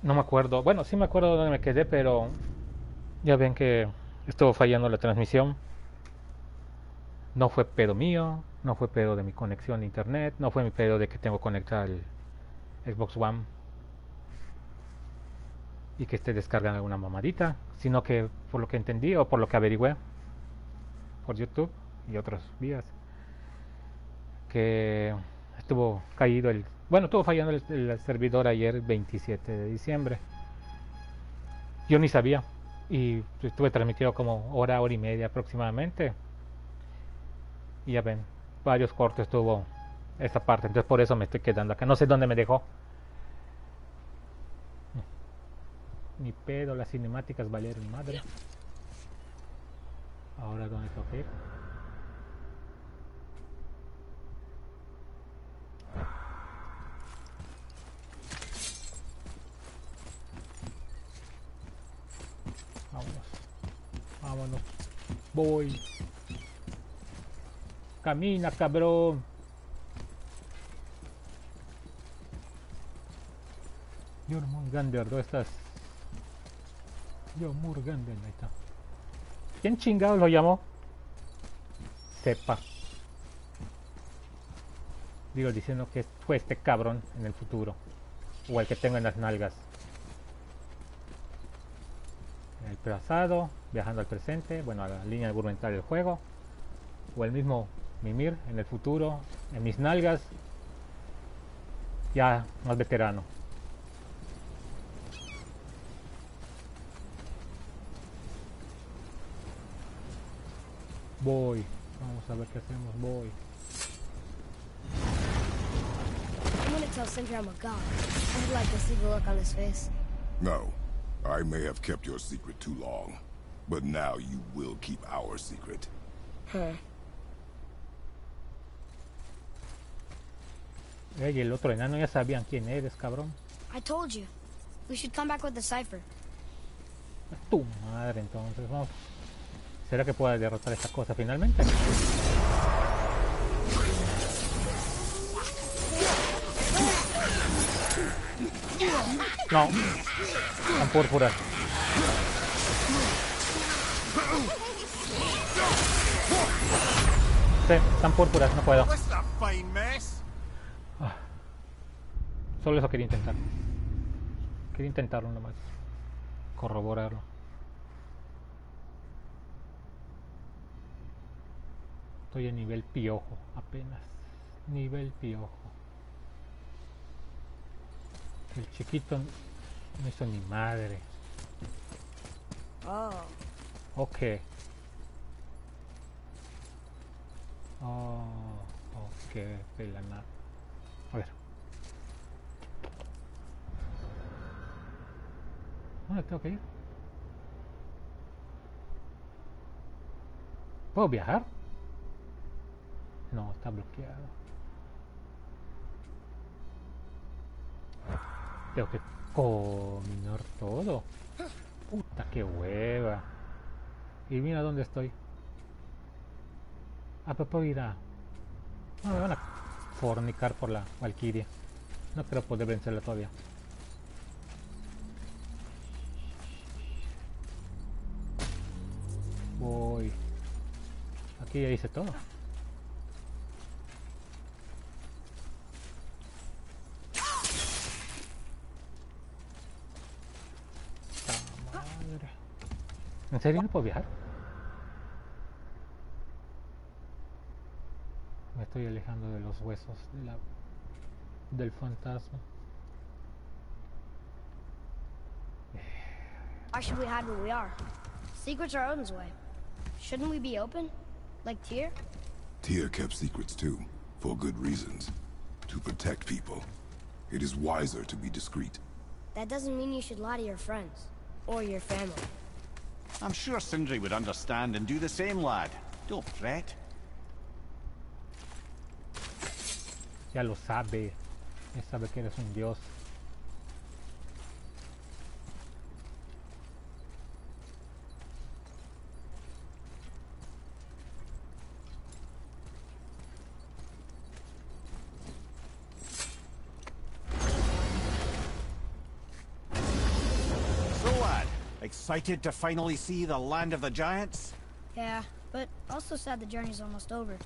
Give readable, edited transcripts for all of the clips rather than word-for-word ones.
No me acuerdo. Bueno, sí me acuerdo dónde me quedé, pero ya ven que estuvo fallando la transmisión. No fue pedo mío, no fue pedo de mi conexión a internet, no fue mi pedo de que tengo conectado el Xbox One y que esté descargando alguna mamadita, sino que por lo que entendí o por lo que averigüé por YouTube y otras vías, que estuvo caído el... Bueno, estuvo fallando el servidor ayer 27 de diciembre. Yo ni sabía y estuve transmitido como hora y media aproximadamente y ya ven, varios cortes tuvo esa parte, entonces por eso me estoy quedando acá. No sé dónde me dejó. Ni pedo, las cinemáticas valieron madre. Ahora dónde tengo que ir. Vámonos, vámonos. Voy. Camina, cabrón. Jormungandr, ¿dónde estás? Jormungandr, ahí está. ¿Quién chingado lo llamó? Sepa. Digo, diciendo que fue este cabrón en el futuro. O el que tengo en las nalgas. En el pasado, viajando al presente, bueno, a la línea argumental del juego. O el mismo Mimir en el futuro, en mis nalgas, ya más veterano. Voy, vamos a ver qué hacemos, voy. I'm gonna tell Sindri I'm a god. I'd like to see the look on his face. No, I may have kept your secret too long, but now you will keep our secret. Huh. Y el otro enano ya sabían quién eres, cabrón. I told you. We should come back with the cipher. Tu madre, entonces, vamos. ¿Será que pueda derrotar esta cosa finalmente? No, están púrpuras. Sí, están púrpuras, no puedo. Solo eso quería intentar. Quería intentarlo nomás. Corroborarlo. Estoy a nivel piojo, apenas. Nivel piojo. El chiquito no hizo ni madre. Oh. Ok. Oh, ok, pelana. A ver. ¿Dónde tengo que ir? ¿Puedo viajar? No, está bloqueado. Tengo que combinar todo. Puta, qué hueva. Y mira dónde estoy. Ah, pero puedo ir a... No, me van a fornicar por la Valkyria. No creo poder vencerla todavía. Voy. Aquí ya hice todo. Madre. ¿En serio no puedo viajar? Me estoy alejando de los huesos de del fantasma. Why should we hide where we are? Secrets are Odin's way. Shouldn't we be open? Like Tyr? Tyr kept secrets too, for good reasons. To protect people. It is wiser to be discreet. That doesn't mean you should lie to your friends. Or your family. I'm sure Sindri would understand and do the same, lad. Don't fret. Ya lo sabe. Ya sabe que eres un dios. Excited to finally see the land of the giants? Yeah, but also sad the journey's almost over.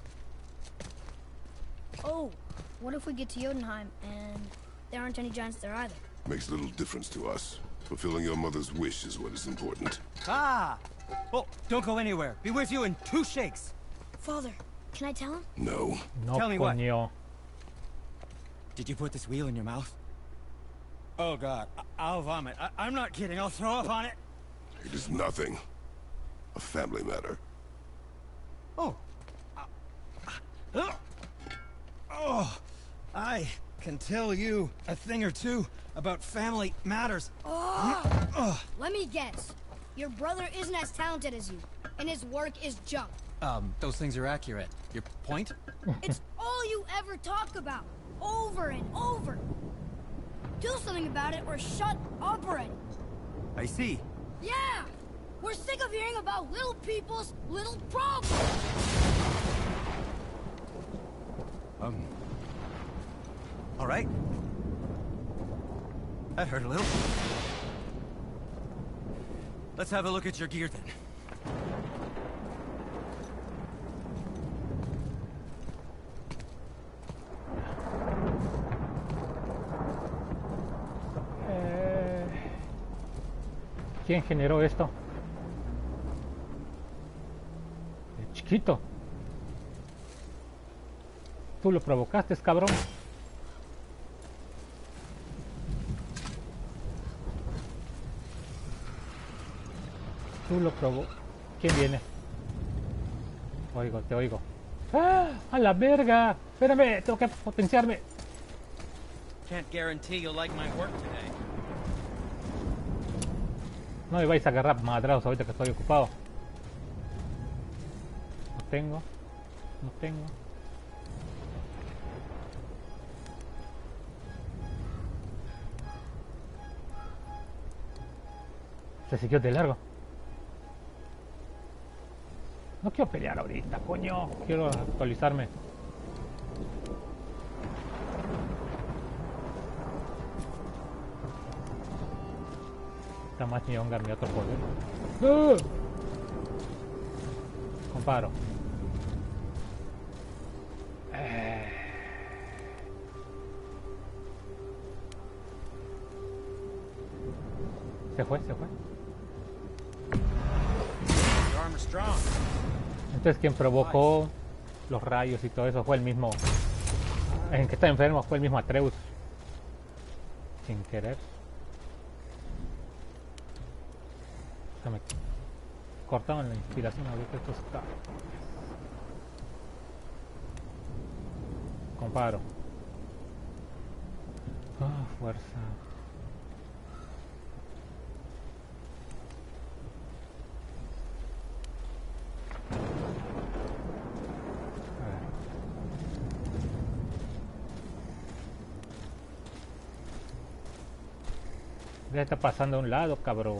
Oh, what if we get to Jotunheim and there aren't any giants there either? Makes little difference to us. Fulfilling your mother's wish is what is important. Ah! Oh, don't go anywhere. Be with you in 2 shakes. Father, can I tell him? No. No, Tell me what. coño. Did you put this wheel in your mouth? Oh, God. I'll vomit. I'm not kidding. I'll throw up on it. It is nothing. A family matter. Oh. Oh. I can tell you a thing or two about family matters. Oh! Let me guess. Your brother isn't as talented as you, and his work is junk. Those things are accurate. Your point? It's all you ever talk about, over and over. Do something about it or shut up already. I see. Yeah! We're sick of hearing about little people's little problems! All right. That hurt a little. Let's have a look at your gear then. ¿Quién generó esto? El chiquito. Tú lo provocaste, cabrón. Tú lo provo... ¿Quién viene? Oigo, te oigo. ¡Ah! ¡A la verga! Espérame, tengo que potenciarme. Can't guarantee you'll like my work today. No me vais a agarrar madrados ahorita que estoy ocupado. No tengo. No tengo. Se siguió de largo. No quiero pelear ahorita, coño. Quiero actualizarme. Está más ñonga mi otro poder. Comparo. Se fue, se fue. Your armor's strong. Entonces quien provocó los rayos y todo eso fue el mismo. El que está enfermo fue el mismo Atreus. Sin querer. Se me cortaban la inspiración ahorita estos cabros. Comparo. Ah, fuerza. Ya está pasando a un lado, cabrón.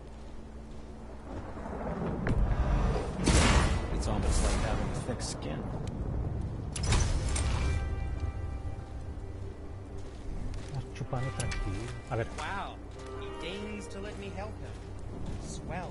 It's almost like having thick skin. Estamos chupando tranquilo. A ver. Wow. He deigns to let me help him. Swell.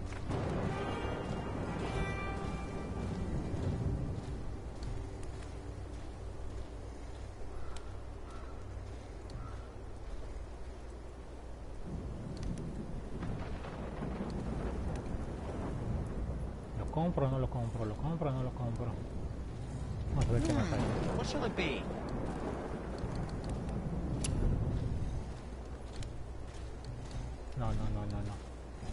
¿Lo compro o no lo compro? ¿Lo compro o no lo compro? Vamos a ver qué más hay. What shall it be? No, no, no, no, no.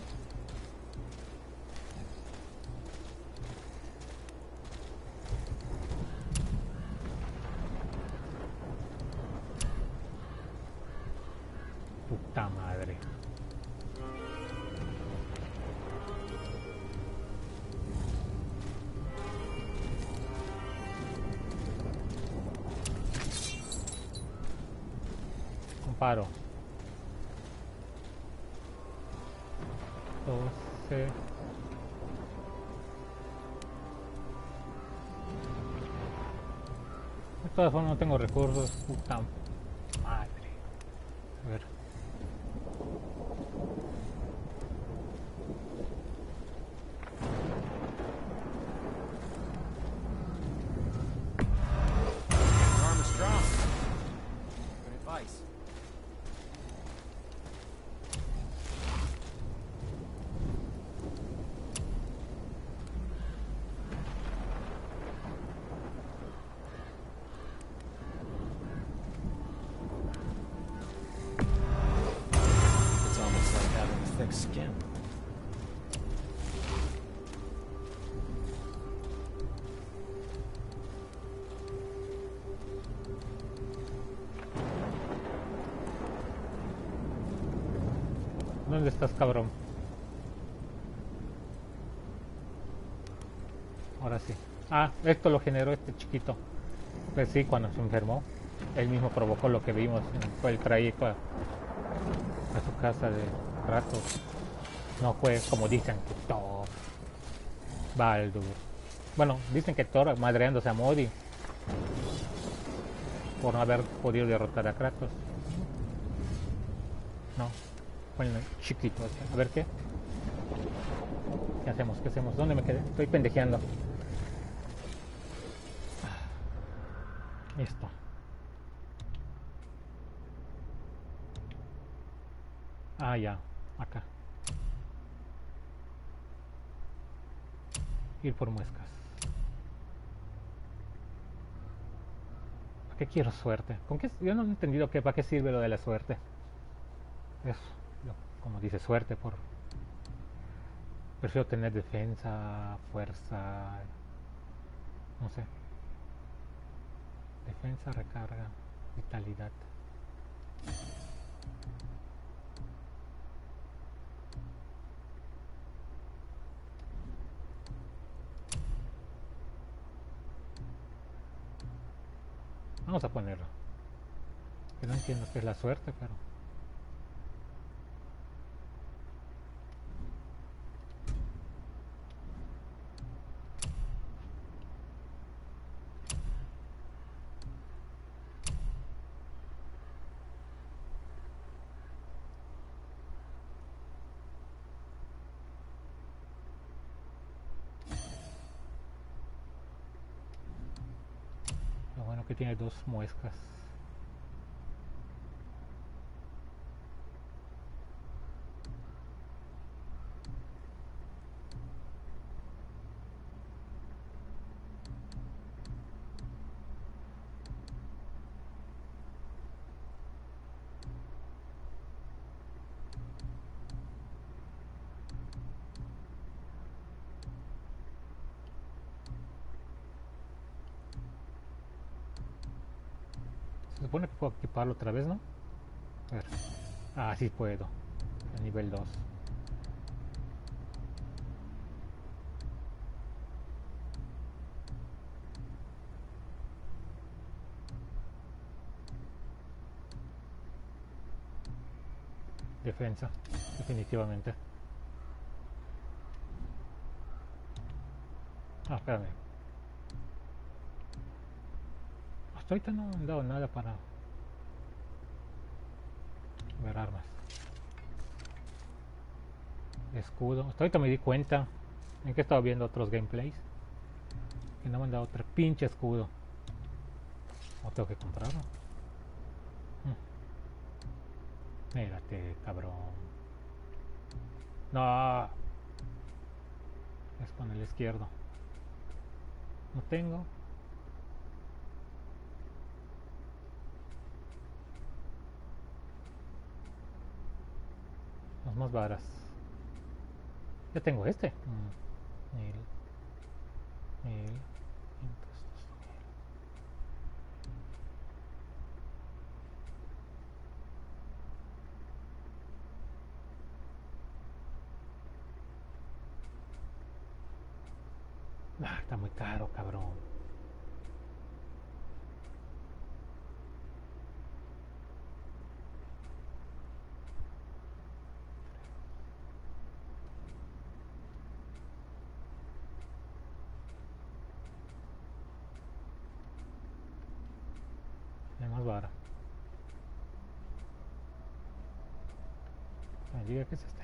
Puta madre. Comparo. 12. De todas formas no tengo recursos. Puta madre. A ver. ¿Dónde estás, cabrón? Ahora sí. Ah, esto lo generó este chiquito. Pues sí, cuando se enfermó. Él mismo provocó lo que vimos en todo el trayecto a su casa de ratos. No fue como dicen que Thor, Baldur. Bueno, dicen que Thor madreándose a Modi por no haber podido derrotar a Kratos. No, fue el chiquito. A ver qué. ¿Qué hacemos? ¿Qué hacemos? ¿Dónde me quedé? Estoy pendejeando. Listo. Ah, ya. Acá. Ir por muescas. ¿Para qué quiero suerte? ¿Con qué? Yo no he entendido para qué sirve lo de la suerte. Eso, como dice, suerte por... Prefiero tener defensa, fuerza... No sé. Defensa, recarga, vitalidad. Vamos a ponerlo. Que no entiendo qué es la suerte, pero... Lo bueno que tiene dos muescas. Se supone que puedo equiparlo otra vez, ¿no? A ver. Ah, sí puedo. A nivel 2. Defensa, definitivamente. Ah, espérame. Hasta ahorita no han dado nada para ver armas. Escudo. Hasta ahorita me di cuenta en que he estado viendo otros gameplays que no me han dado otro pinche escudo. ¿O tengo que comprarlo? Mírate, cabrón. No. Es con el izquierdo. No tengo. Las más varas. Ya tengo este. 1000. Ah, está muy caro, cabrón. Es más vara. Me diga que es este.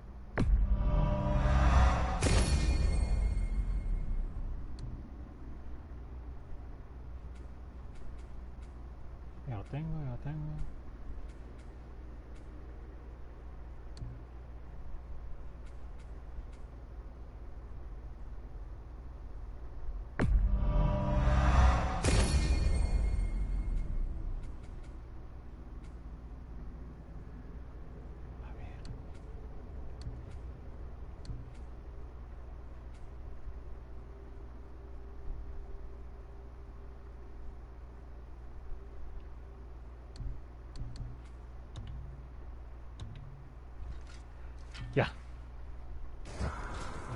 Ya lo tengo, ya lo tengo. A ver.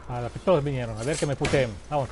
A la que todos vinieron, a ver que me puteen. Vamos.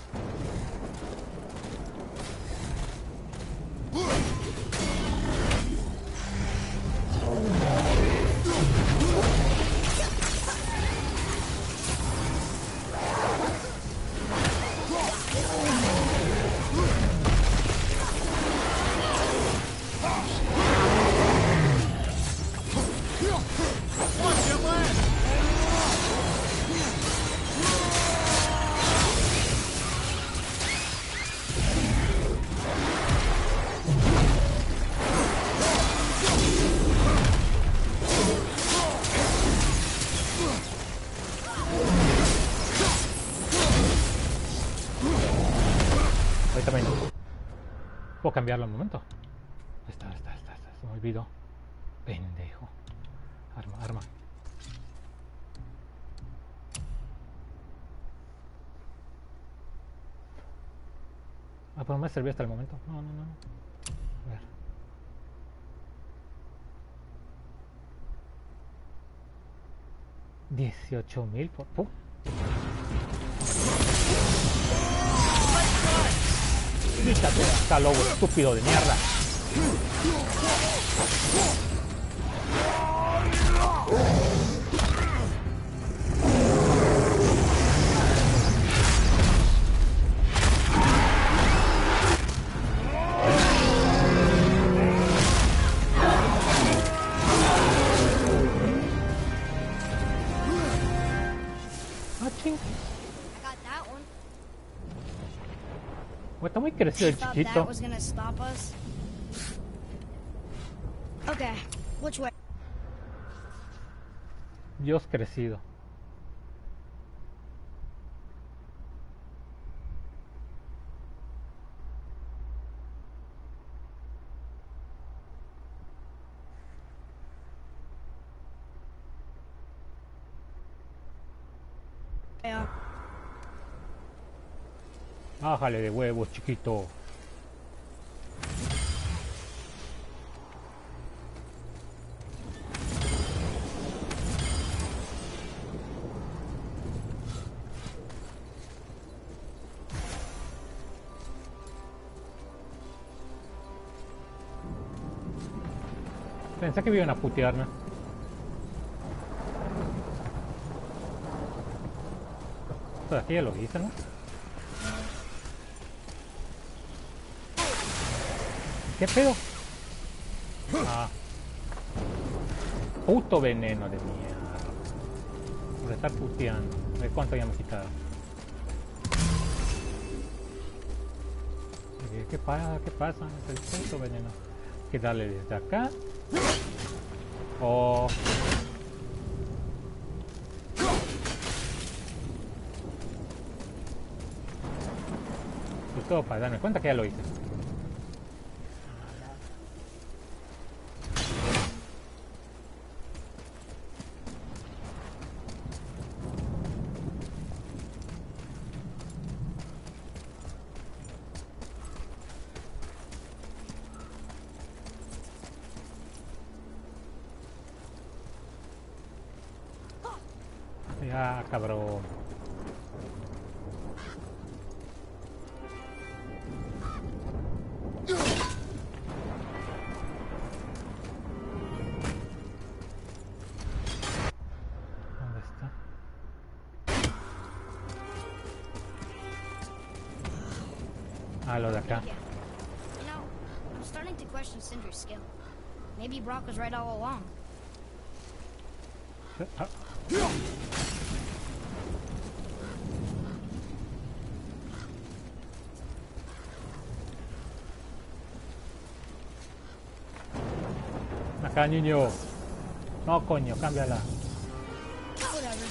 Puedo cambiarlo al momento. Está. Se me olvidó. Pendejo. Arma. Ah, pero no me servía hasta el momento. No. A ver. $18,000 por... Quítate, está lobo estúpido de mierda. Ah, ching. I got that one. Está muy crecido el Thought chiquito. that was gonna stop us. Okay, which way? Dios crecido. Yeah. Bájale de huevos, chiquito. Pensé que me iban a putearme. Pues aquí ya lo hice, ¿no? ¿Qué pedo? Ah. Puto veneno de mierda. Por estar puteando. A ver cuánto ya me he quitado. ¿Qué pasa? ¿Qué pasa? Es el puto veneno. Hay que darle desde acá. Oh. Pues todo para darme cuenta que ya lo hice. Ya, cabrón. ¿Dónde está? Ah, lo de acá. You know, I'm starting to question Sindri's skill. Maybe Brock was right all along. Ah. Acá, niño. No, coño, cámbiala. Whatever.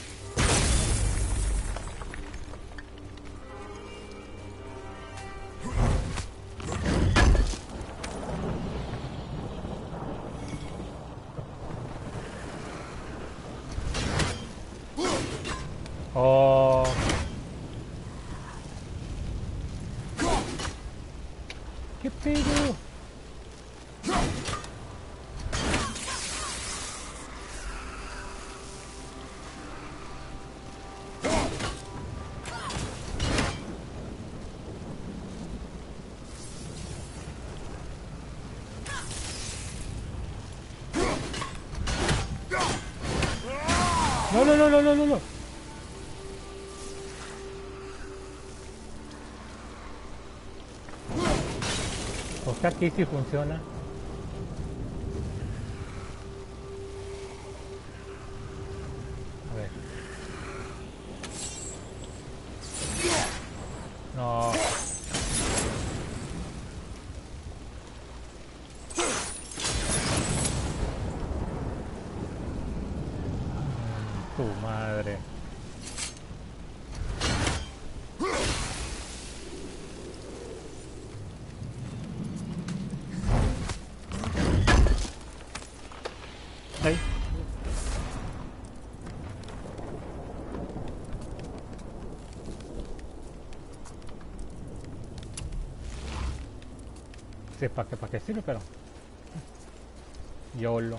Oh. ¿Qué pedo? No, no, no, no, no, no, no. O sea, aquí sí funciona. A ver. No. Tu madre. Ahí. Sí, para qué sirve, pero YOLO.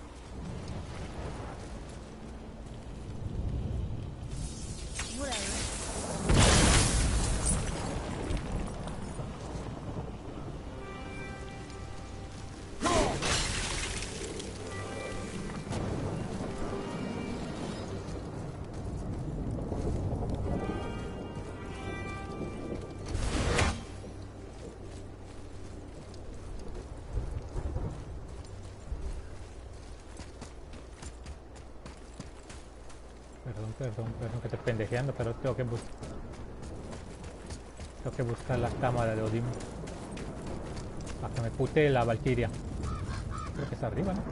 Perdón que te pendejeando, pero tengo que buscar la cámara de Odín para que me pute la Valkyria. Creo que está arriba, ¿no?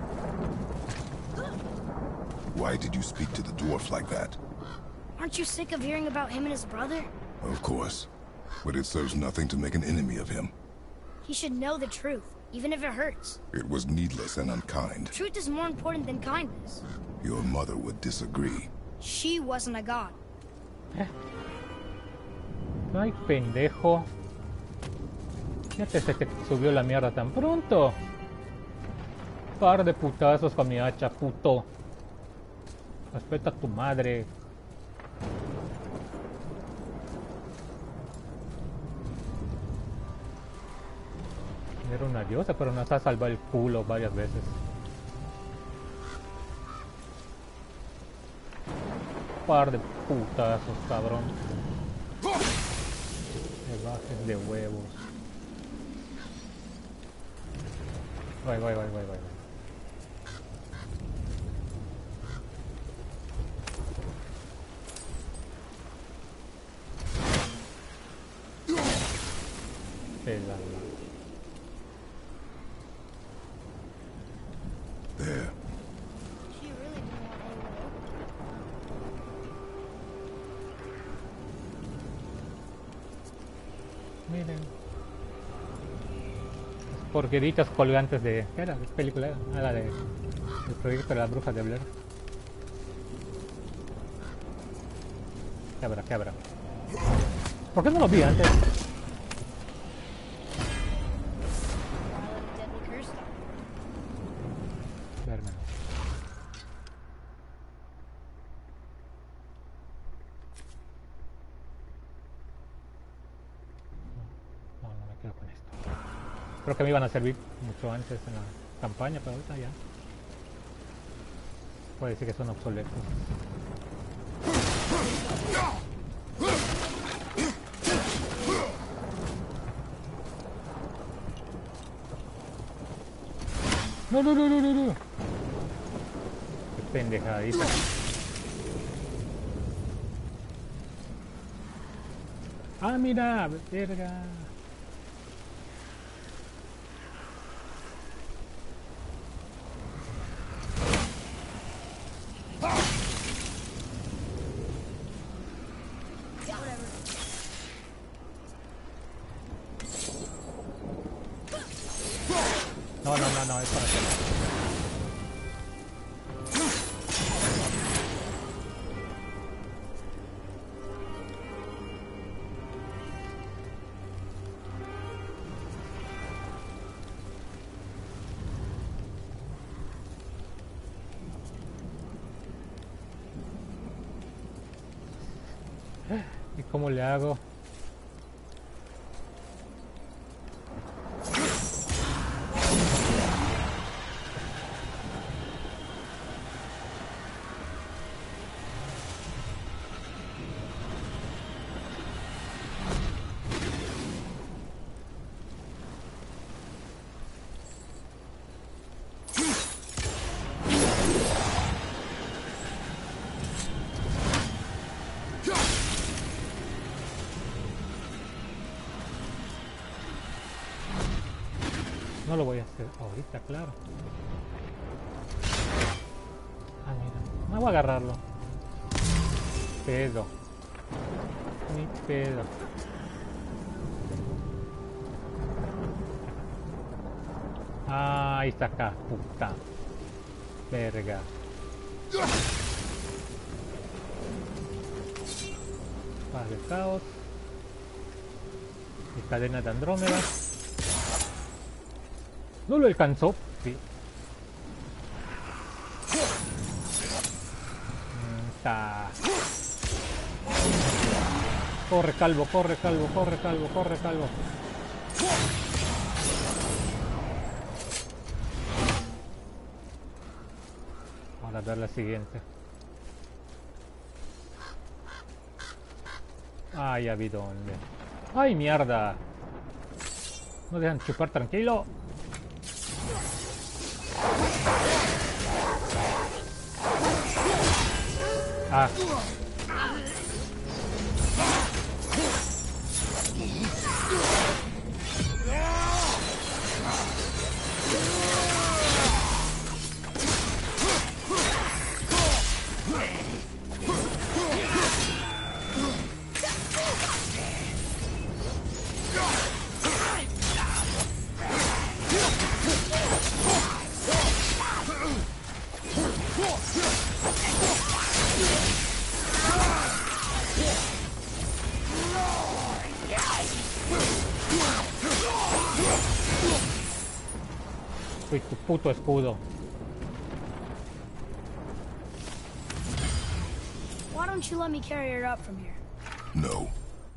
Why did you speak to the dwarf like that? Aren't you sick of hearing about him and his brother? Of course. But it serves nothing to make an enemy of him. He should know the truth, even if it hurts. It was needless and unkind. Truth is more important than kindness. Your mother would disagree. She wasn't a god. Ay, pendejo. Fíjate, se te subió la mierda tan pronto. Par de putazos con mi hacha, puto. Respeta a tu madre. Era una diosa, pero nos ha salvado el culo varias veces. Par de putazos, cabrón. Me bajes de huevos. Voy. Pelala. There. She really didn't want anyone. Miren. Las porqueritas colgantes de... ¿Qué era? ¿Qué película era? Ah, la de... El proyecto de las brujas de Blair. ¿Qué habrá? ¿Por qué no lo vi antes? Verme. No me quedo con esto. Creo que me iban a servir mucho antes en la campaña, pero ahorita ya. Puede decir que son obsoletos. No. Qué pendejadita. Ah, mira, verga. No, es para hacer. ¿Y cómo le hago? No lo voy a hacer ahorita, claro. Ah, mira. No voy a agarrarlo. Pedo. Ni pedo. Ah, ahí está acá, puta. Verga. Paz de caos. Y cadena de Andrómeda. No lo alcanzó. Sí. Está. Corre, calvo, corre, calvo, corre, calvo, corre, calvo. Vamos a ver la siguiente. Ay, ya vi dónde. ¡Ay, mierda! No dejan chupar tranquilo. Ah. Soy tu puto escudo. Why don't you let me carry her up from here? No.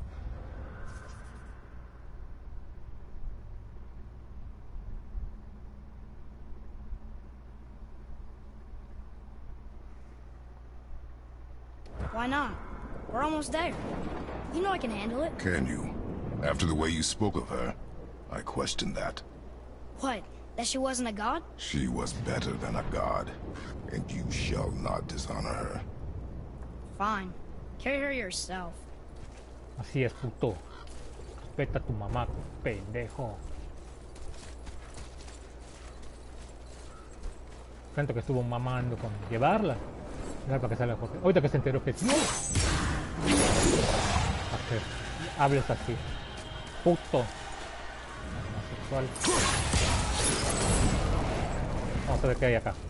Why not? We're almost there. You know I can handle it. Can you? After the way you spoke of her, I question that. What? That she wasn't a god? She was better than a god, and you shall not dishonor her. Fine. Carry her yourself. Así es, puto. Respeta a tu mamá, pendejo. Tanto que estuvo mamando con llevarla. Para que salga Jorge. Ahorita que se enteró que sí. Para que hables así. Puto. Homosexual. Vamos a ver qué hay acá.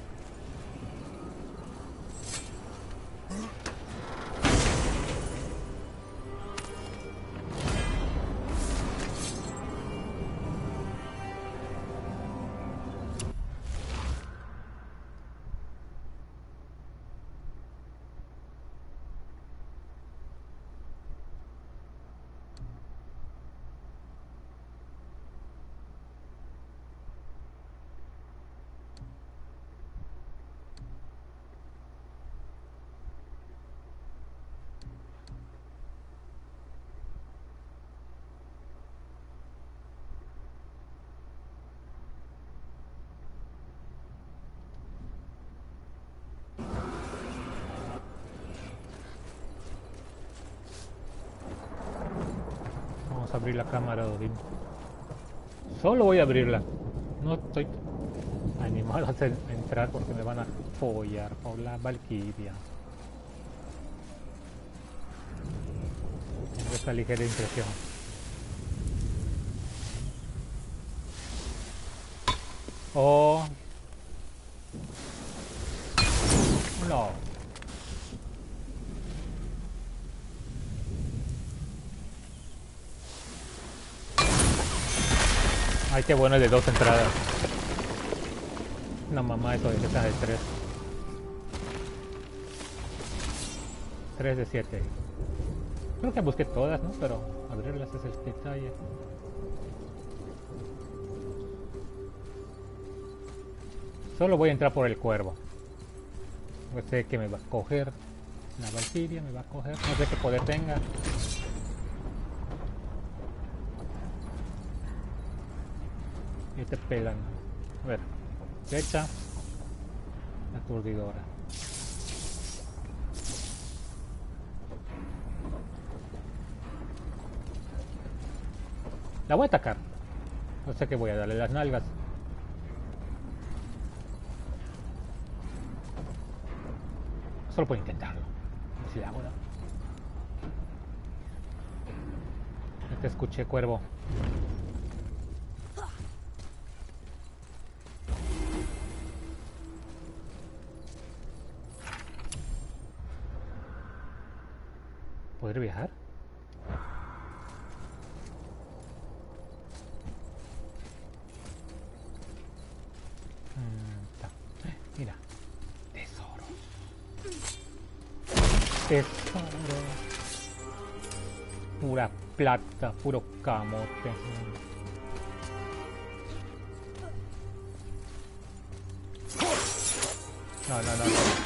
Abrir la cámara, Odín. Solo voy a abrirla. No estoy animado a entrar porque me van a follar por la Valkyria. Tengo esta ligera impresión. Oh. No. Ay, qué bueno el de 2 entradas. No, mamá, eso de que sea de 3. 3 de 7. Creo que busqué todas, ¿no? Pero abrirlas es el detalle. Solo voy a entrar por el cuervo. No sé que me va a coger. La Valkyria me va a coger. No sé qué poder tenga. Y te pelan. A ver. Derecha. Aturdidora. La voy a atacar. No sé qué voy a darle las nalgas. Solo puedo intentarlo. A ver si la hago, ¿no? Ya te escuché, cuervo. ¿Poder viajar? Mira. Tesoro. Tesoro. Pura plata, puro camote. No, no, no, no.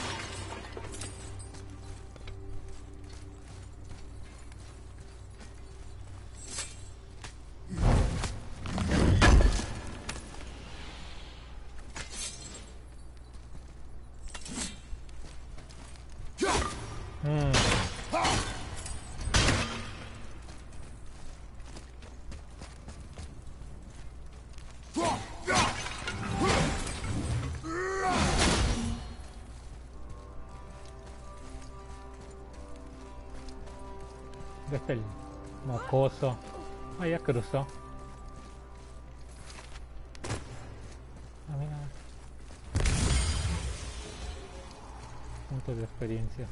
Este el mocoso. Ah, ya cruzó. Ah, mira. Puntos de experiencia.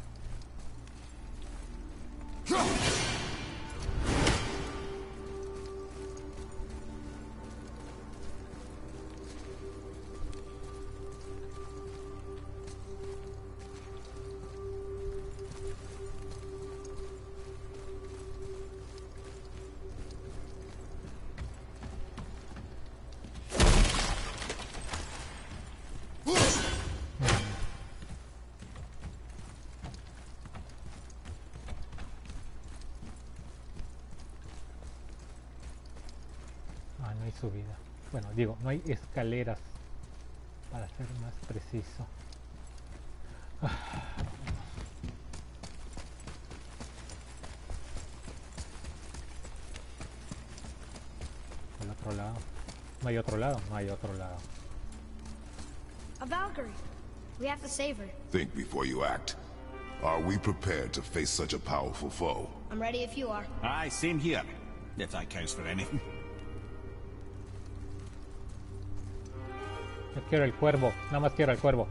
Subida. Bueno, digo, no hay escaleras, para ser más preciso. Al otro lado. No hay otro lado, no hay otro lado. A Valkyrie. We have to save her. Think before you act. Are we prepared to face such a powerful foe? I'm ready if you are. Aye, same here. If that counts for anything. Yo quiero el cuervo, nada más quiero el cuervo.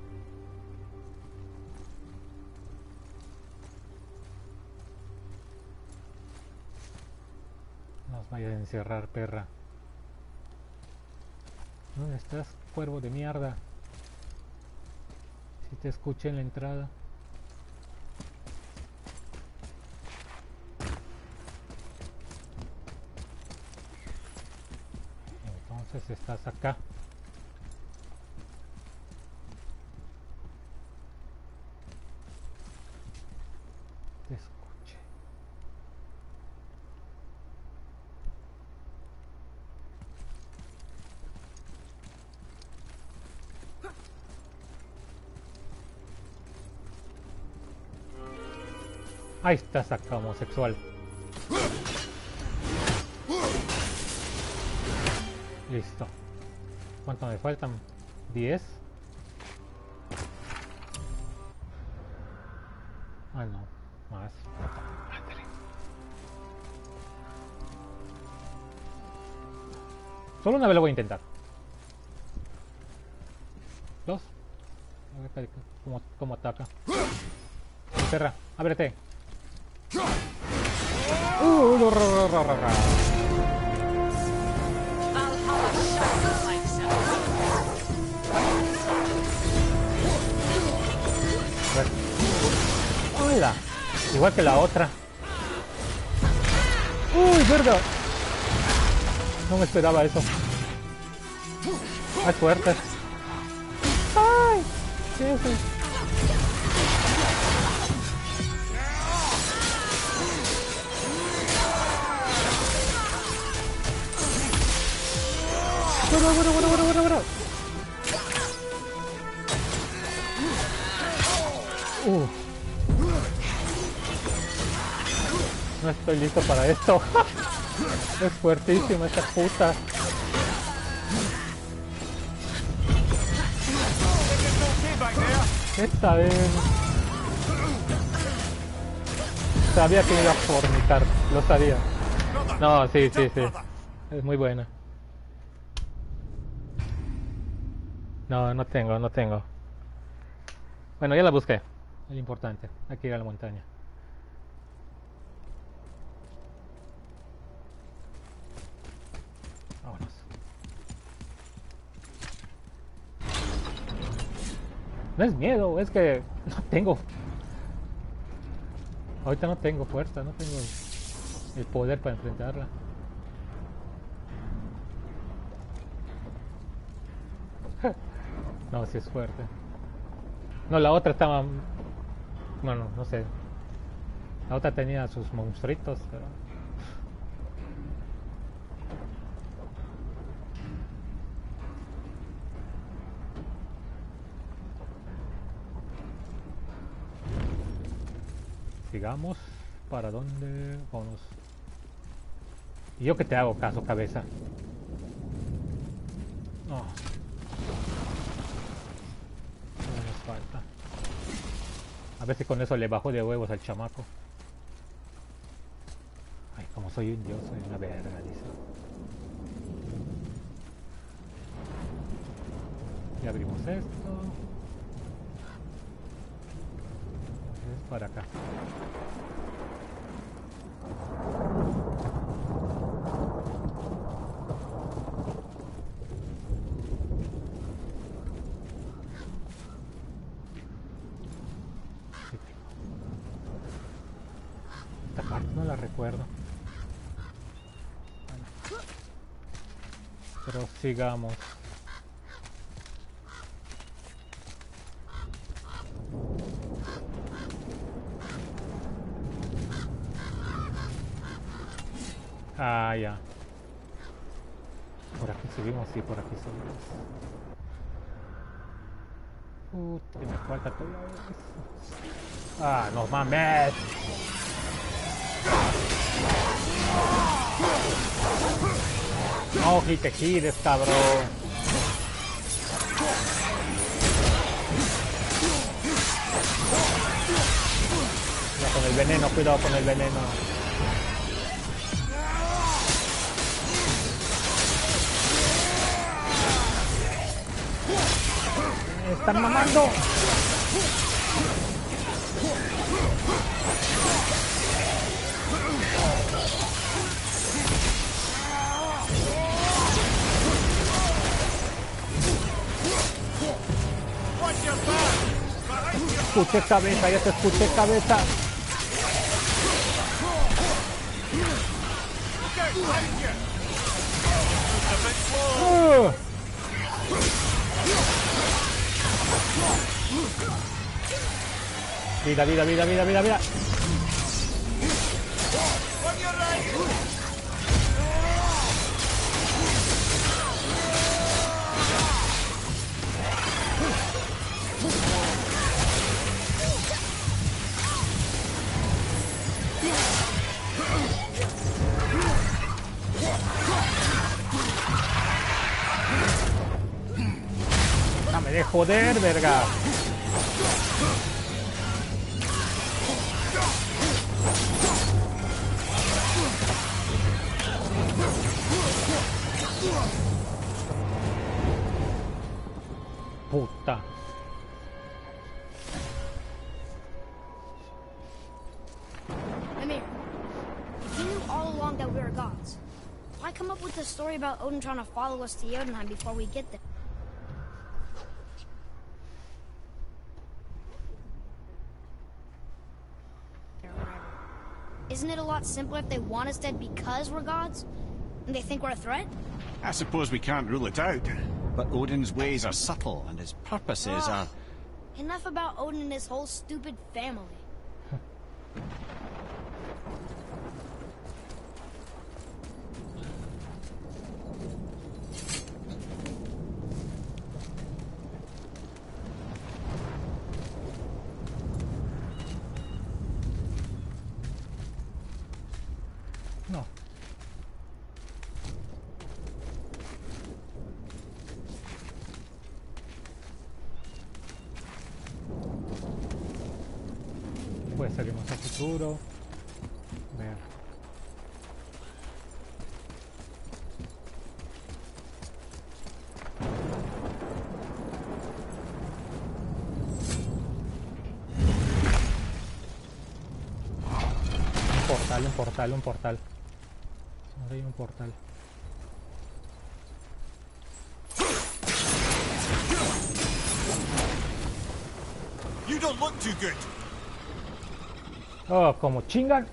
Nos vayas a encerrar, perra. ¿Dónde estás, cuervo de mierda? Si te escuché en la entrada. Entonces estás acá. Te escuché. Ahí estás acá, homosexual. Listo. ¿Cuánto me faltan? ¿10? Ah, no. Más. Ándale. Solo una vez lo voy a intentar. 2. A ver cómo ataca. Perra, ábrete. Hola. Igual que la otra. Uy, verga. No me esperaba eso. Hay suerte. Ay, ¿qué es eso? Bueno. No estoy listo para esto. Es fuertísima esta puta. Esta vez... Sabía que me iba a fornicar, lo sabía. No, sí. Es muy buena. No, no tengo. Bueno, ya la busqué. Es importante. Hay que ir a la montaña. Vámonos. No es miedo, es que no tengo. Ahorita no tengo fuerza, no tengo el poder para enfrentarla. No, sí es fuerte. No, la otra estaba... Bueno, no sé. La otra tenía sus monstruitos, pero... Sigamos. ¿Para dónde? Vámonos. ¿Y yo qué te hago caso, cabeza? No. No nos falta. A ver si con eso le bajo de huevos al chamaco. Ay, como soy un dios, soy una verga, dice. Y abrimos esto. Es para acá. Esta parte no la recuerdo. Bueno. Pero sigamos. Ah, ya. Por aquí subimos, sí, por aquí subimos. Que me falta todo eso. Ah, no mames. No, y te gires, cabrón. Cuidado con el veneno, cuidado con el veneno. Me están mamando. Escuché cabeza, ya te escuché cabeza. Vida, vida, vida, vida, vida, vida. Dame de joder, verga. Puta. Mimir, if you knew all along that we were gods, why come up with this story about Odin trying to follow us to Jotunheim before we get there? Isn't it a lot simpler if they want us dead because we're gods? And they think we're a threat? I suppose we can't rule it out. But Odin's ways are subtle, and his purposes are... Enough about Odin and his whole stupid family. No. Pues salimos a futuro. Ver. Un portal. Ahora hay un portal. You don't look too good. Oh, como chingan.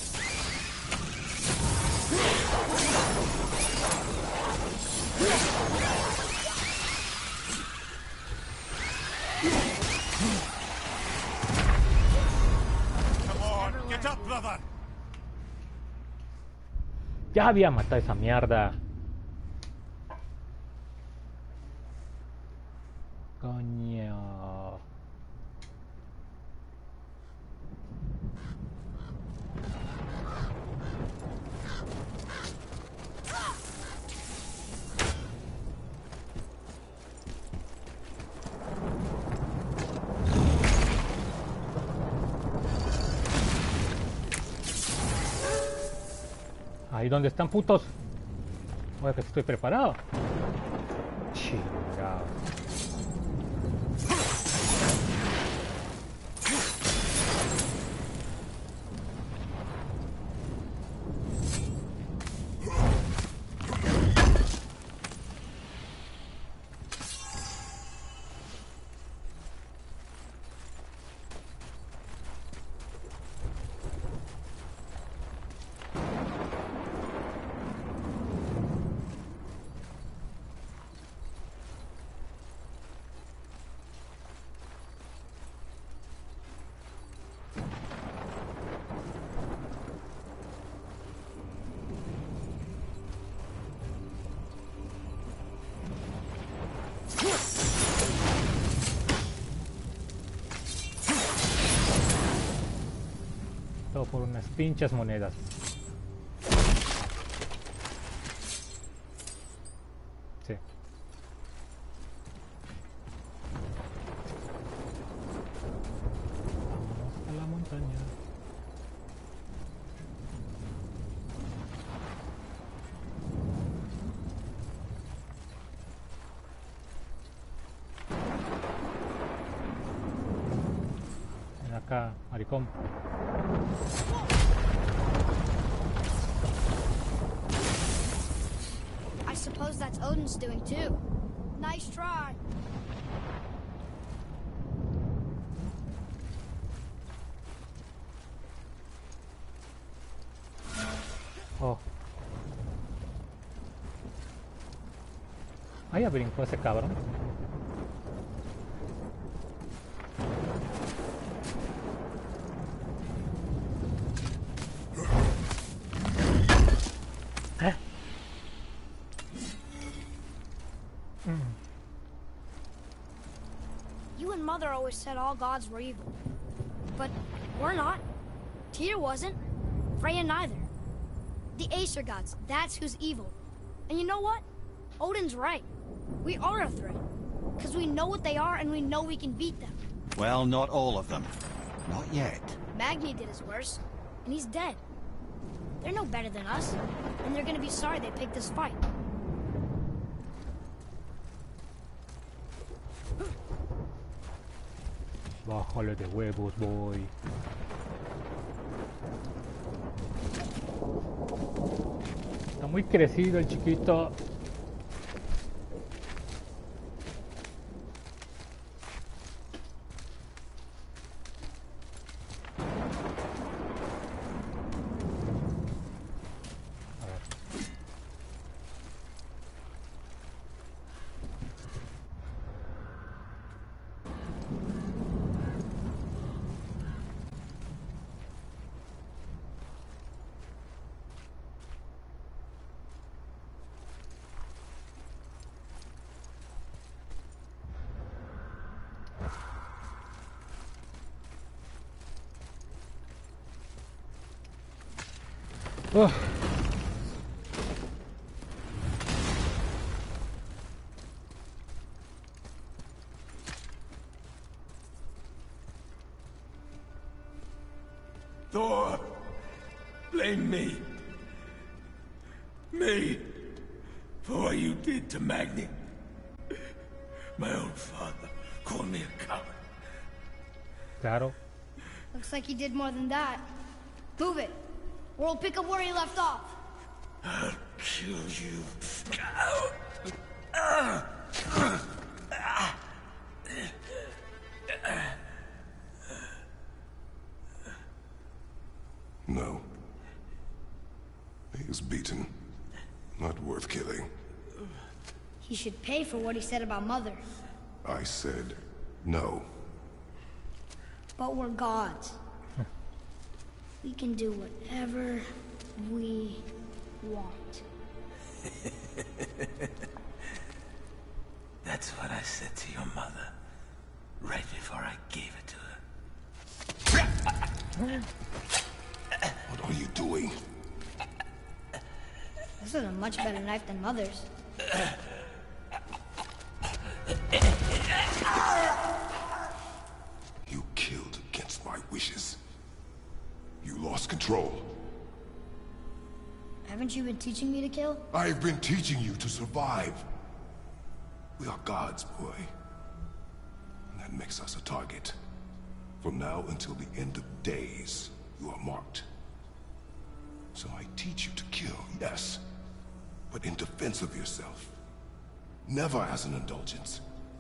Come on, get up, brother. Ya había matado esa mierda. Coño. Ahí donde están putos. Oye, que estoy preparado. Chingado. Todo por unas pinches monedas. Sí. Vamos a la montaña. Ven acá, maricón. I suppose that's Odin's doing too. Nice try. Oh. Ahí ya brincó ese cabrón. You and Mother always said all gods were evil. But we're not. Tyr wasn't. Freya neither. The Aesir gods, that's who's evil. And you know what? Odin's right. We are a threat. Because we know what they are and we know we can beat them. Well, not all of them. Not yet. Magni did his worst, and he's dead. They're no better than us, and they're gonna be sorry they picked this fight. Bájale de huevos, boy. Está muy crecido el chiquito. Ugh. Thor, blame me. Me, for what you did to Magni. My own father called me a coward. Claro. Looks like he did more than that. Move it, or we'll pick up where he left off. I'll kill you. No. He is beaten. Not worth killing. He should pay for what he said about Mother. I said no. But we're gods. We can do whatever we want. That's what I said to your mother, right before I gave it to her. What are you doing? This is a much better knife than Mother's. You killed against my wishes. You lost control. Haven't you been teaching me to kill? I've been teaching you to survive. We are gods, boy. And that makes us a target. From now until the end of days, you are marked. So I teach you to kill, yes. But in defense of yourself. Never as an indulgence.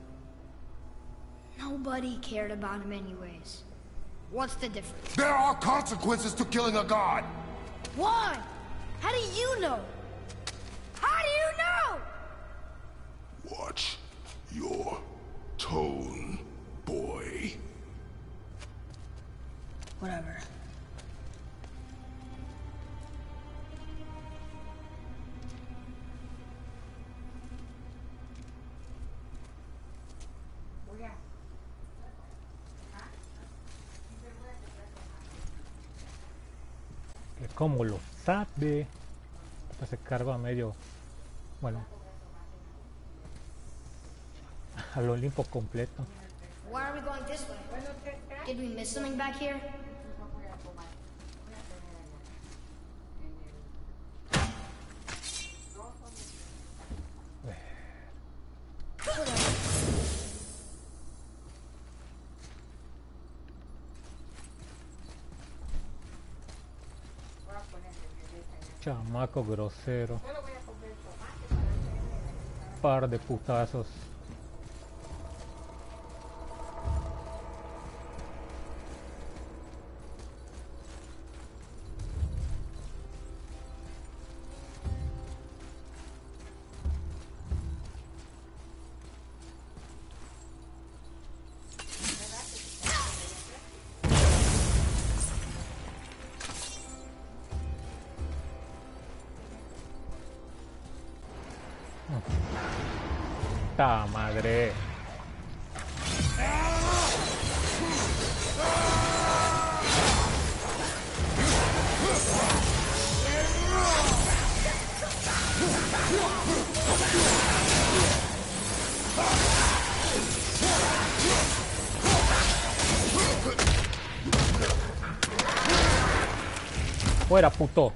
Nobody cared about him anyways. What's the difference? There are consequences to killing a god! Why? How do you know? How do you know? Watch your tone, boy. Whatever. Que como lo sabe, pues se carga medio, bueno, al Olimpo completo. Why are we going this way? Did we miss something back here? Chamaco grosero. Par de putazos. ¡Ta madre! ¡Fuera, puto!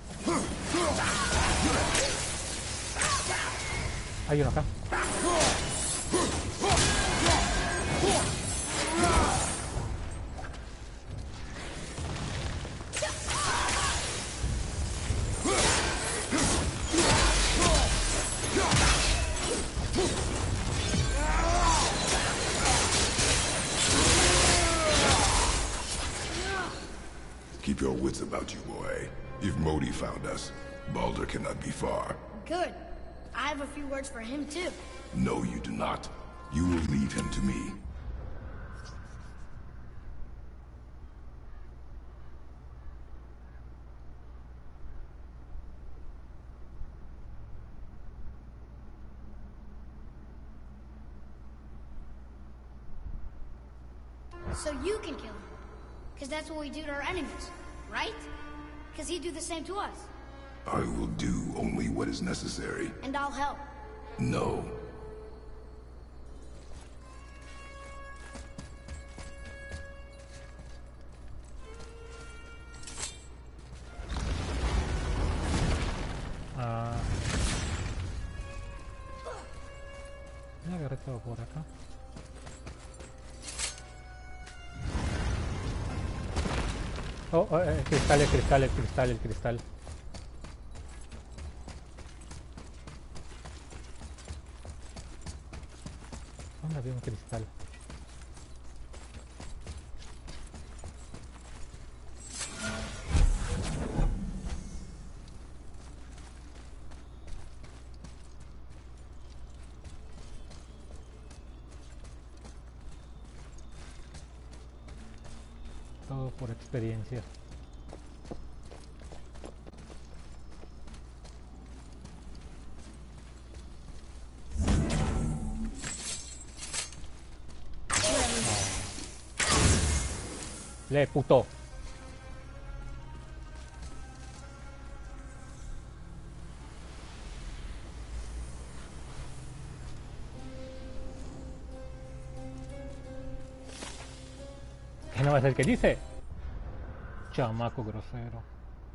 Hay uno acá. Keep your wits about you, boy. If Modi found us, Baldur cannot be far. Good. I have a few words for him, too. No, you do not. You will leave him to me. So you can kill him. Because that's what we do to our enemies, right? Because he'd do the same to us. I will do only what is necessary. And I'll help. No. Todo por acá. Oh, el cristal, el cristal, el cristal, el cristal. ¿Dónde había un cristal? Todo por experiencia. Le puto. ¿Qué no va a ser que dice? Chamaco grosero.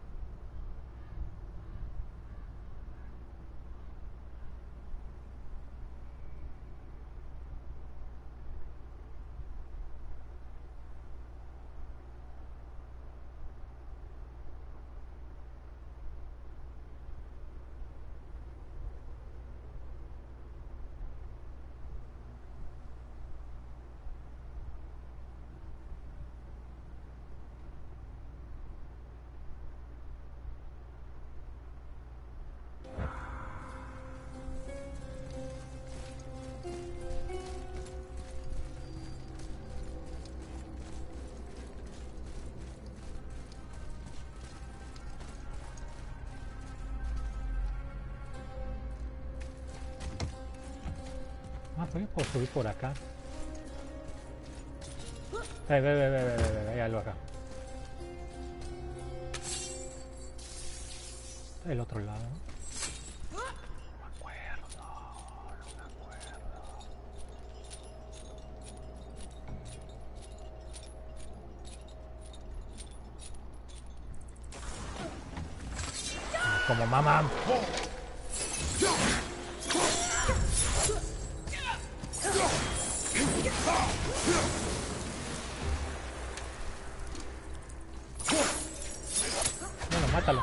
Ah, pues yo puedo subir por acá. Ve, algo acá. El otro lado, ¿no? No me acuerdo. Como mamá. Bueno, mátalo.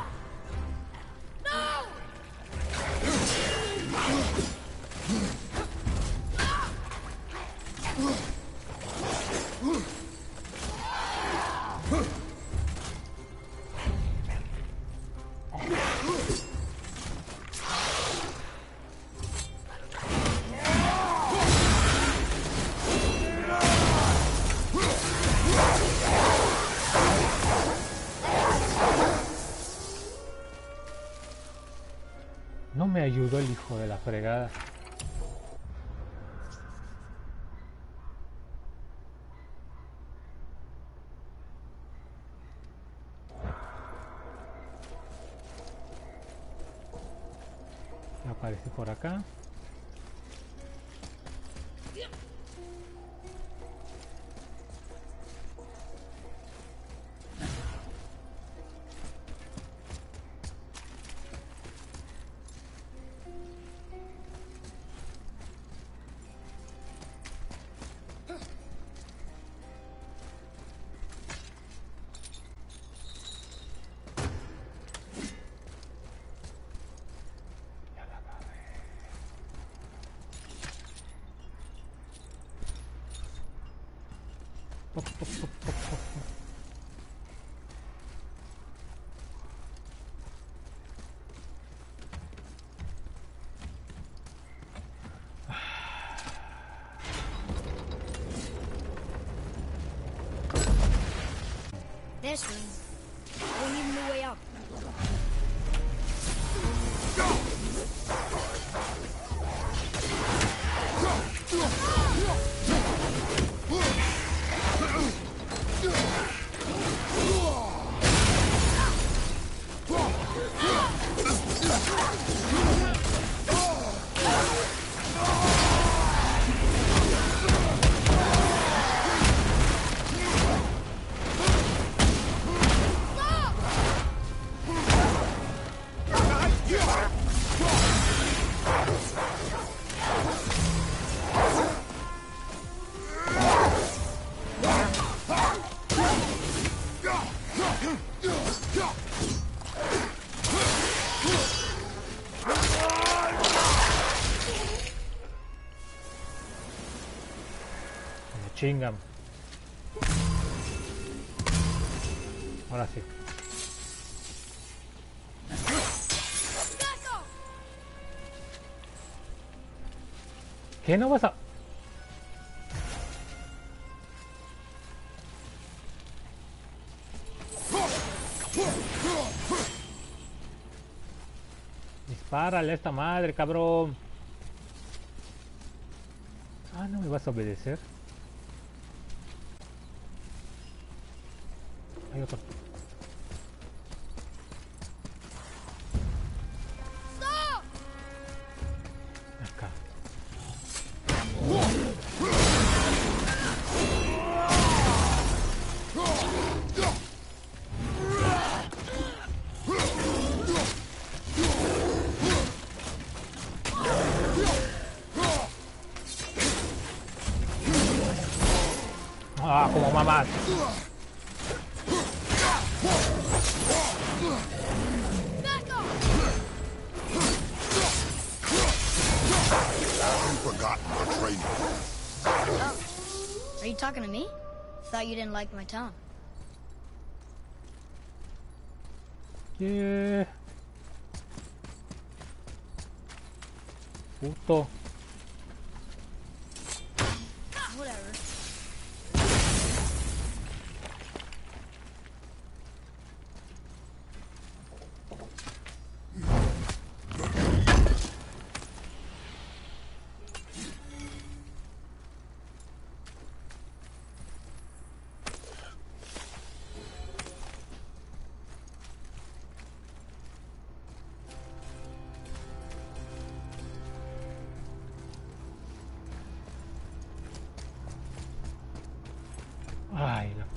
No me ayudó el hijo de la fregada. Aparece por acá. This room. I don't even know way up. Chingam. Ahora sí. ¿Qué no vas a...? Dispárale a esta madre, cabrón. Ah, ¿no me vas a obedecer? Hay otro. Acá. Ah, como mamás. I've forgotten your training. Oh. Are you talking to me? Thought you didn't like my tongue. Yeah. Puto. Whatever. Ay, no.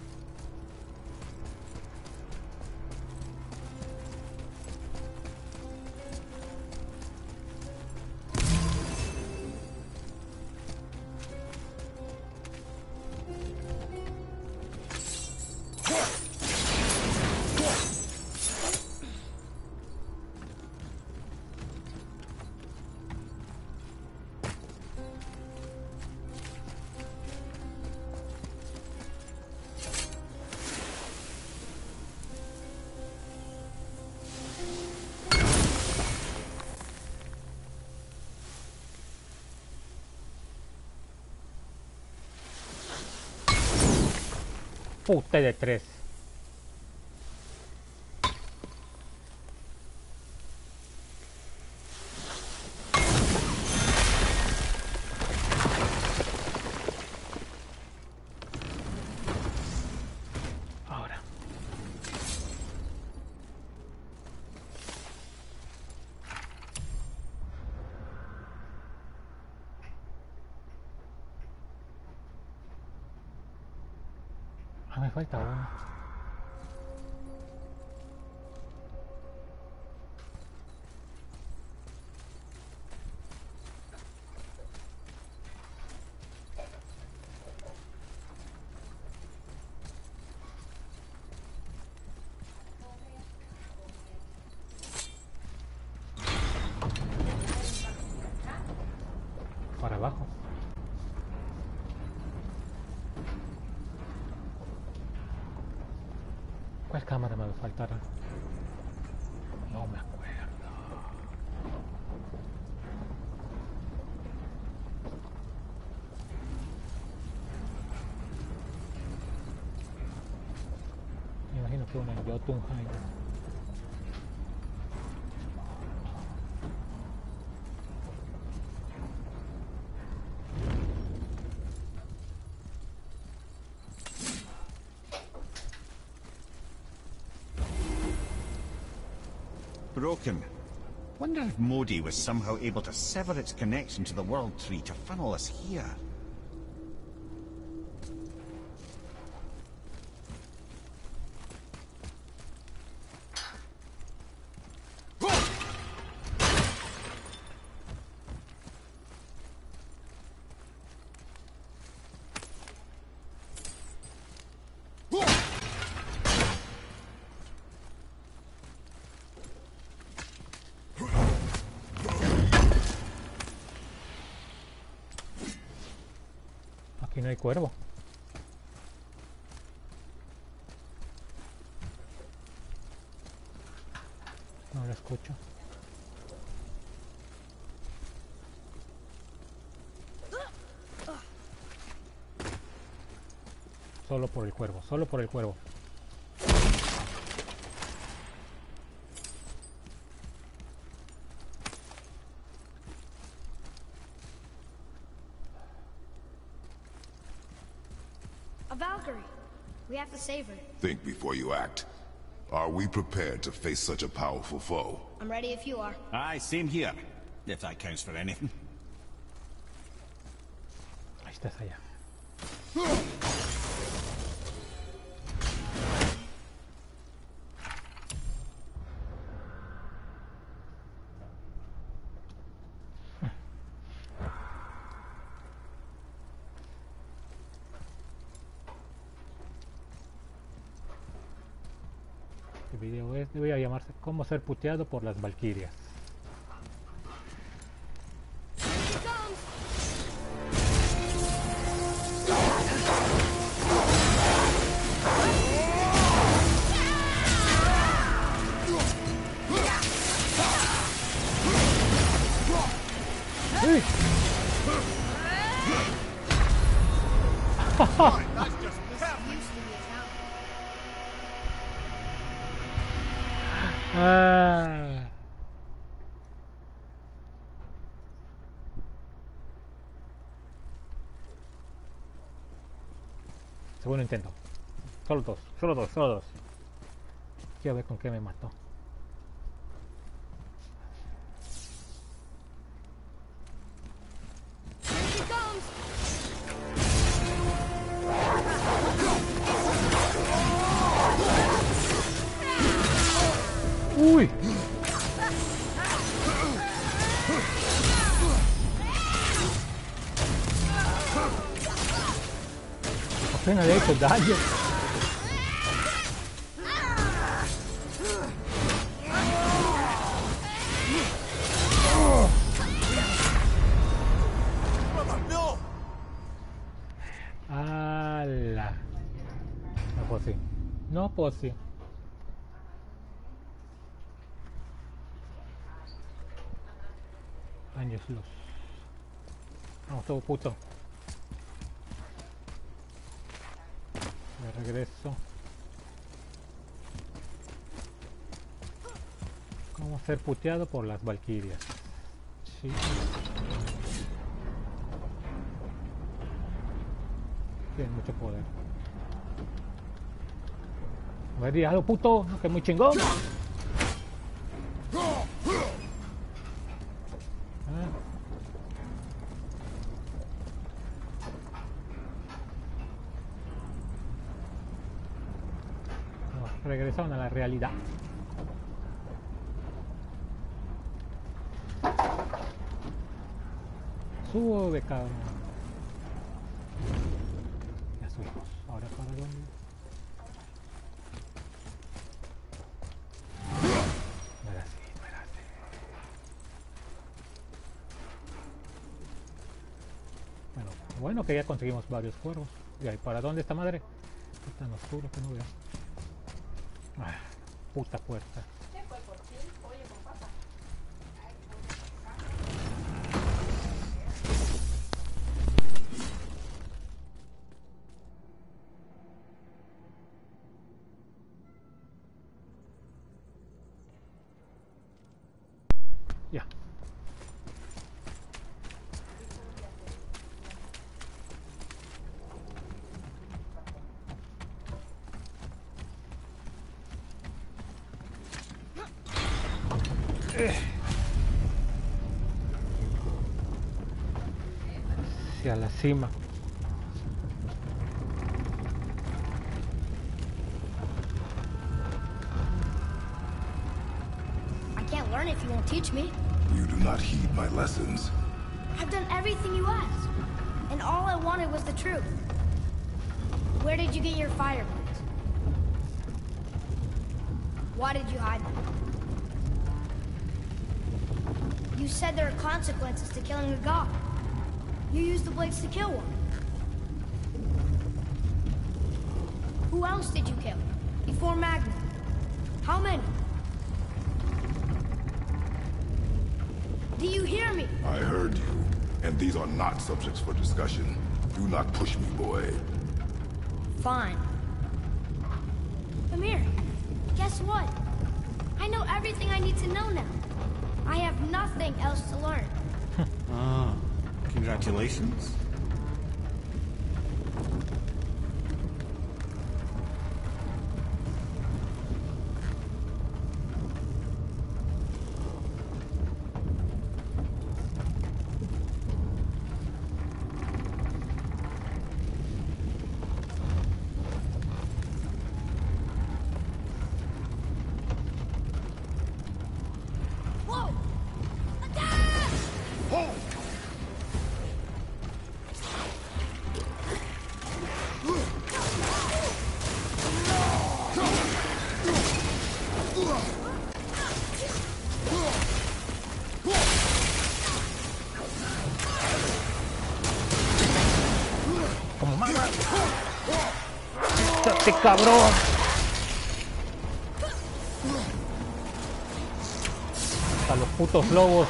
Puta de 3. Ahora. Ah, me falta uno. Para abajo. ¿Cuál cámara me faltará? No me acuerdo. Me imagino que una en Jotunheim. Broken. Wonder if Modi was somehow able to sever its connection to the World Tree to funnel us here. no hay cuervo. No lo escucho. Solo por el cuervo, solo por el cuervo. A Valkyrie. We have to save her. Think before you act. Are we prepared to face such a powerful foe? I'm ready if you are. Aye, same here. If that counts for anything. Ahí estás allá. Este video debe llamarse "Cómo ser puteado por las Valquirias". ¡Uy! Ah. Segundo intento. Solo dos, solo dos, solo dos. Quiero ver con qué me mató. Uy. Apenas le he hecho daño. ¡Hala! No puedo sí. No puedo sí. Años luz. Vamos, todo puto. De regreso. ¿Cómo ser puteado por las Valquirias? Sí. Tienen mucho poder. A ver, dígalo, puto, que es muy chingón. Regresaron a la realidad. Sube, cabrón. Ya subimos. Ahora para dónde. No era así, no era así. Bueno, que ya conseguimos varios cuervos. ¿Y ahí para dónde esta madre? Es tan oscuro que no veo. Ah, puta puerta. Ya. Hacia la cima. I can't learn if you won't teach me. You do not heed my lessons. I've done everything you asked, and all I wanted was the truth. Where did you get your fireballs? Why did you hide them? You said there are consequences to killing a god. You used the blades to kill one. Who else did you kill? Before Magna? How many? Do you hear me? I heard you, and these are not subjects for discussion. Do not push me, boy. Fine. Amir, guess what? I know everything I need to know now. I have nothing else to learn. Ah, congratulations. Whoa! Attack! Hold! Como mama. ¡Este cabrón! A los putos lobos.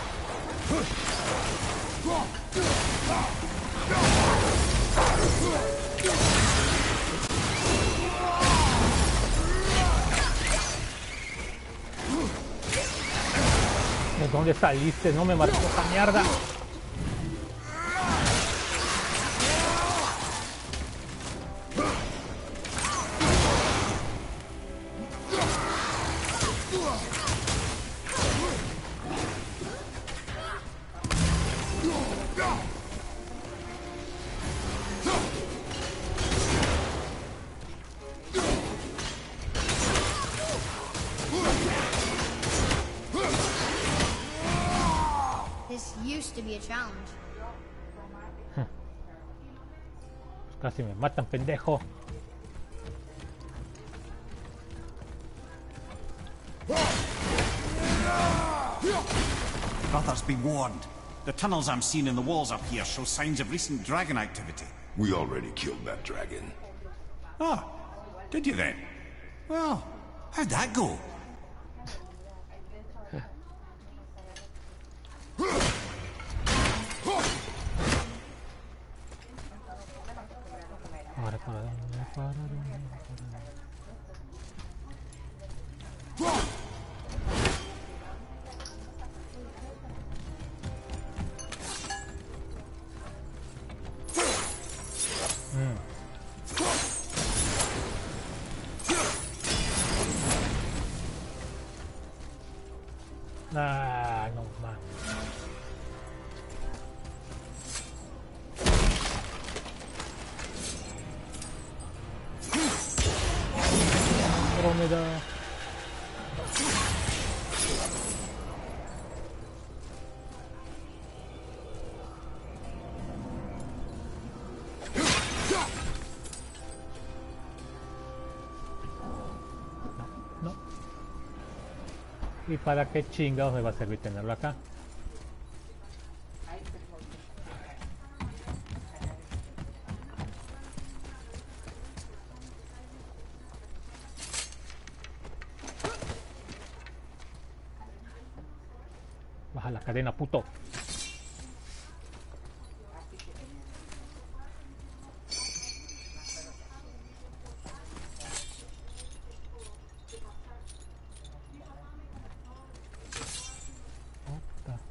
¿De dónde saliste? No me marcó esta mierda. This used to be a challenge. Casi me matan, pendejo. Brother's been warned. The tunnels I'm seeing in the walls up here show signs of recent dragon activity. We already killed that dragon. Ah, did you then? Well, how'd that go? Ahora para dónde, para dónde, Ah, no más. Andrómeda. No. ¿Y para qué chingados me va a servir tenerlo acá? Baja la cadena, puto. Puta.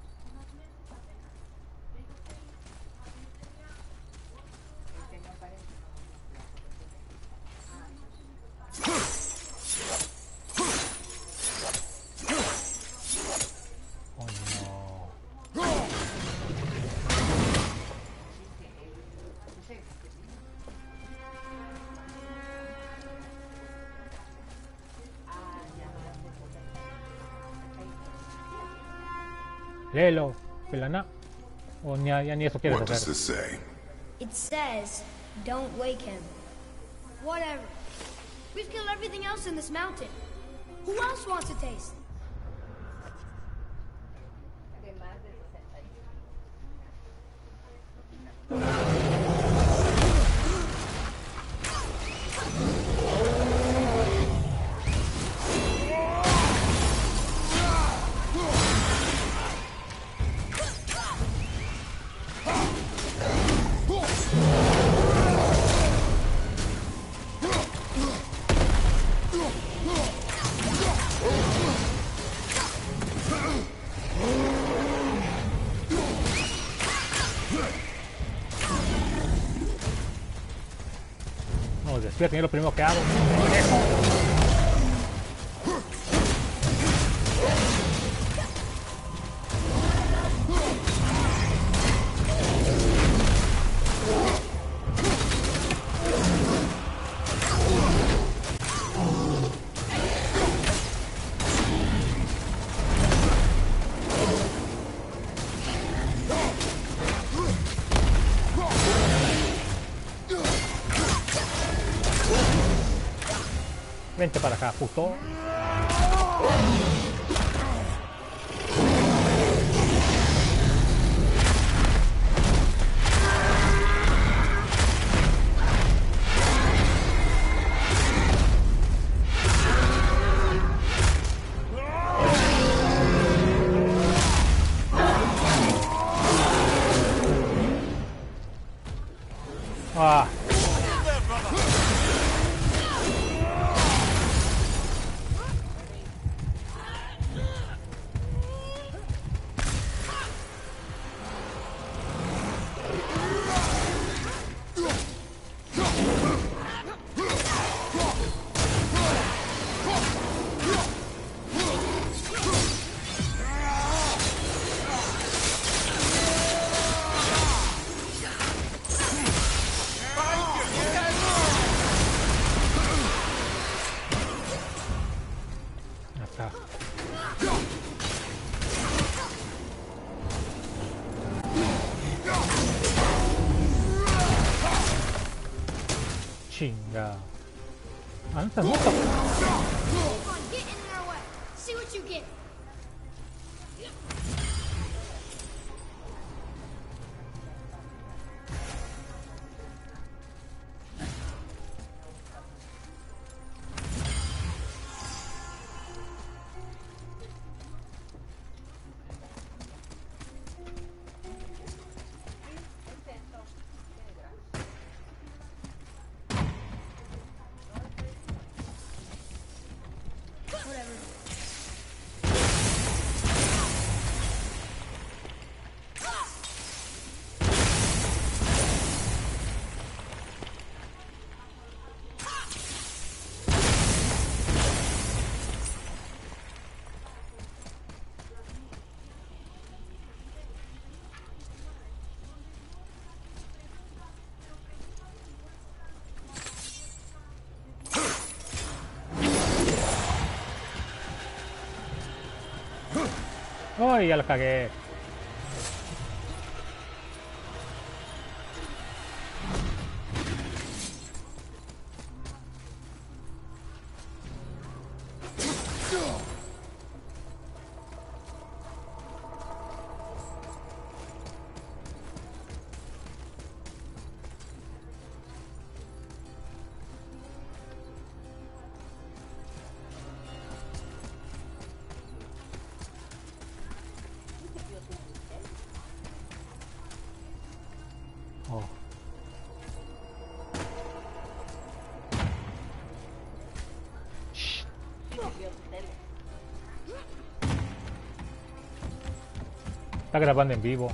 Oh no. Léelo, pelana. O ya ni eso quieres What does hacer. this say? It says, don't wake him. Whatever. We've killed everything else in this mountain. Who else wants a taste? No, despierten, es lo primero que hago. Vente para acá, puto. Ah. Acá. Chinga. Ah, no estás muerto. Come on, get in their way. See what you get. ¡Ay, ya la cagué! Oh. Shh. Está grabando en vivo.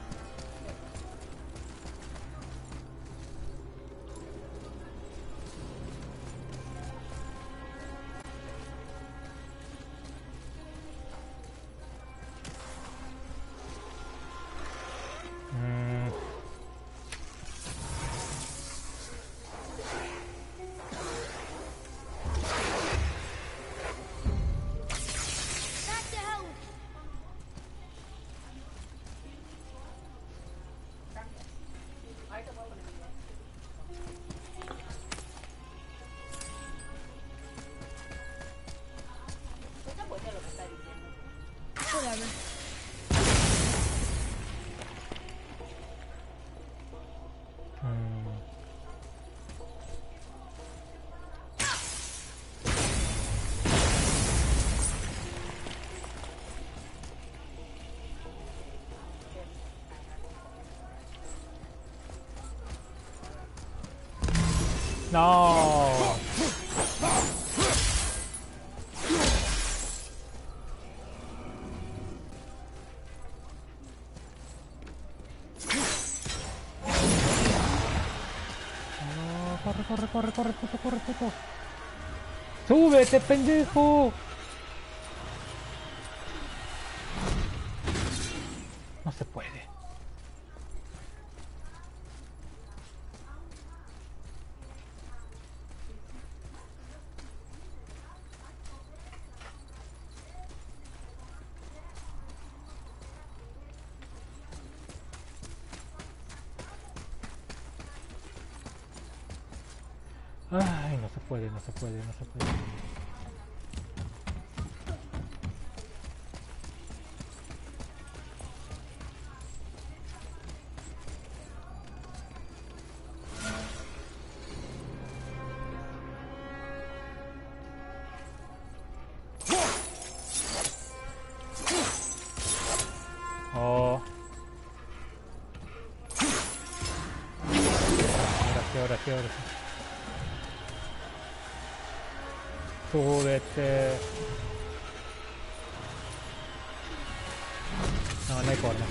Back to hell. Whatever. No. corre, corre, corre, puto, corre, puto. ¡Súbete, pendejo! No se puede. Ay, no se puede, no se puede, no se puede. Oh. Ahora sí, ahora sí. Súbete. No, no hay forma.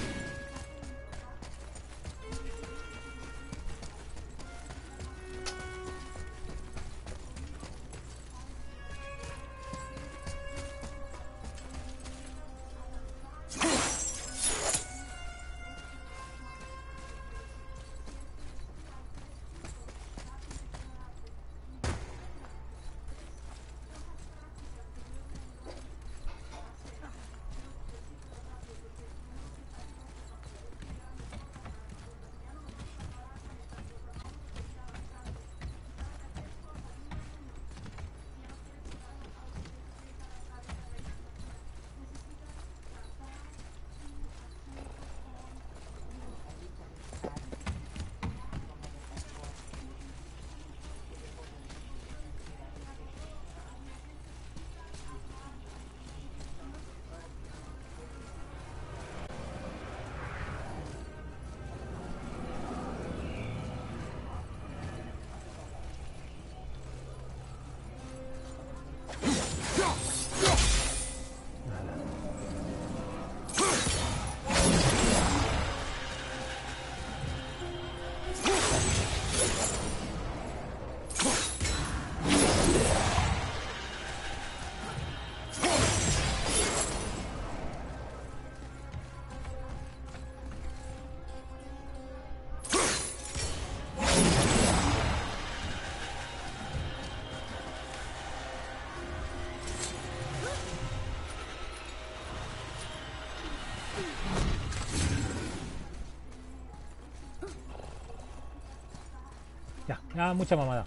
Ya, mucha mamada.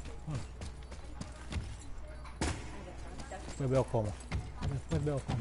Después veo cómo. Después veo cómo.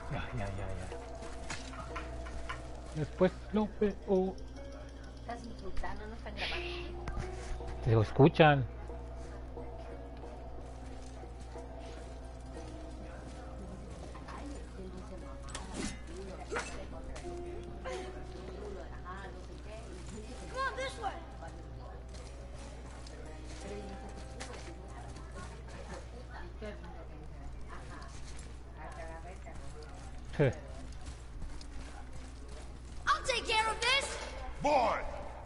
Ya. Después lo veo. Estás insultando, no están grabando. Te lo escuchan. Come on, this way. Sí. I'll take care of this. Boy!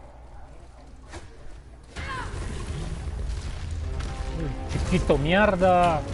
Chiquito mierda.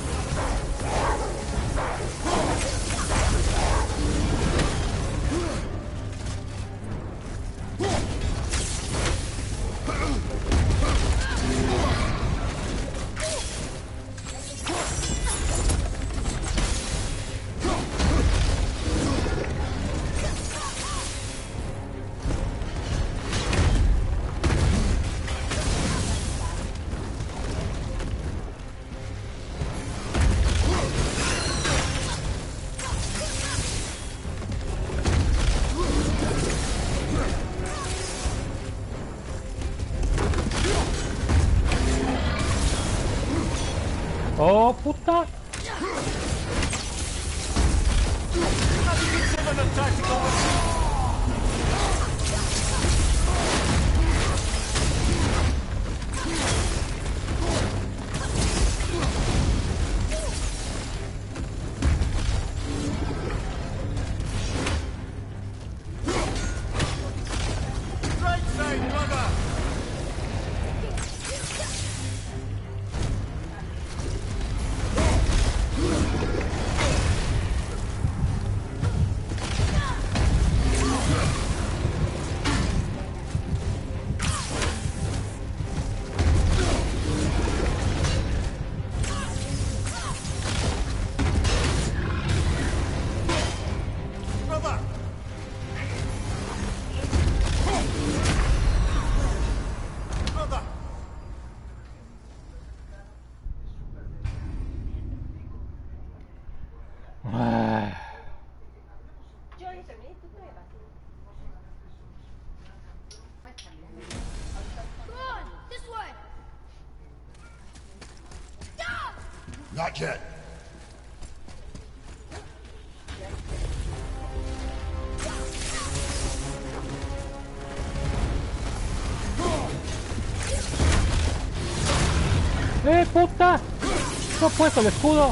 Oh, puta. Right side, brother! Brother! Brother! Ah, Come on, this way. Stop! Not yet. puta. No he puesto el escudo.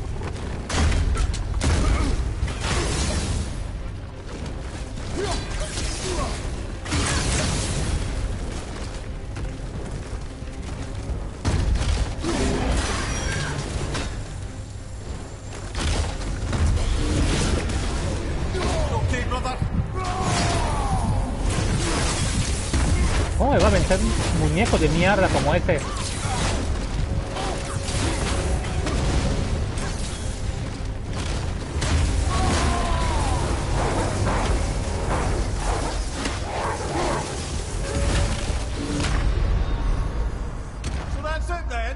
Okay, brother. ¿Cómo me va a vencer un muñeco de mierda como ese? So that's it then?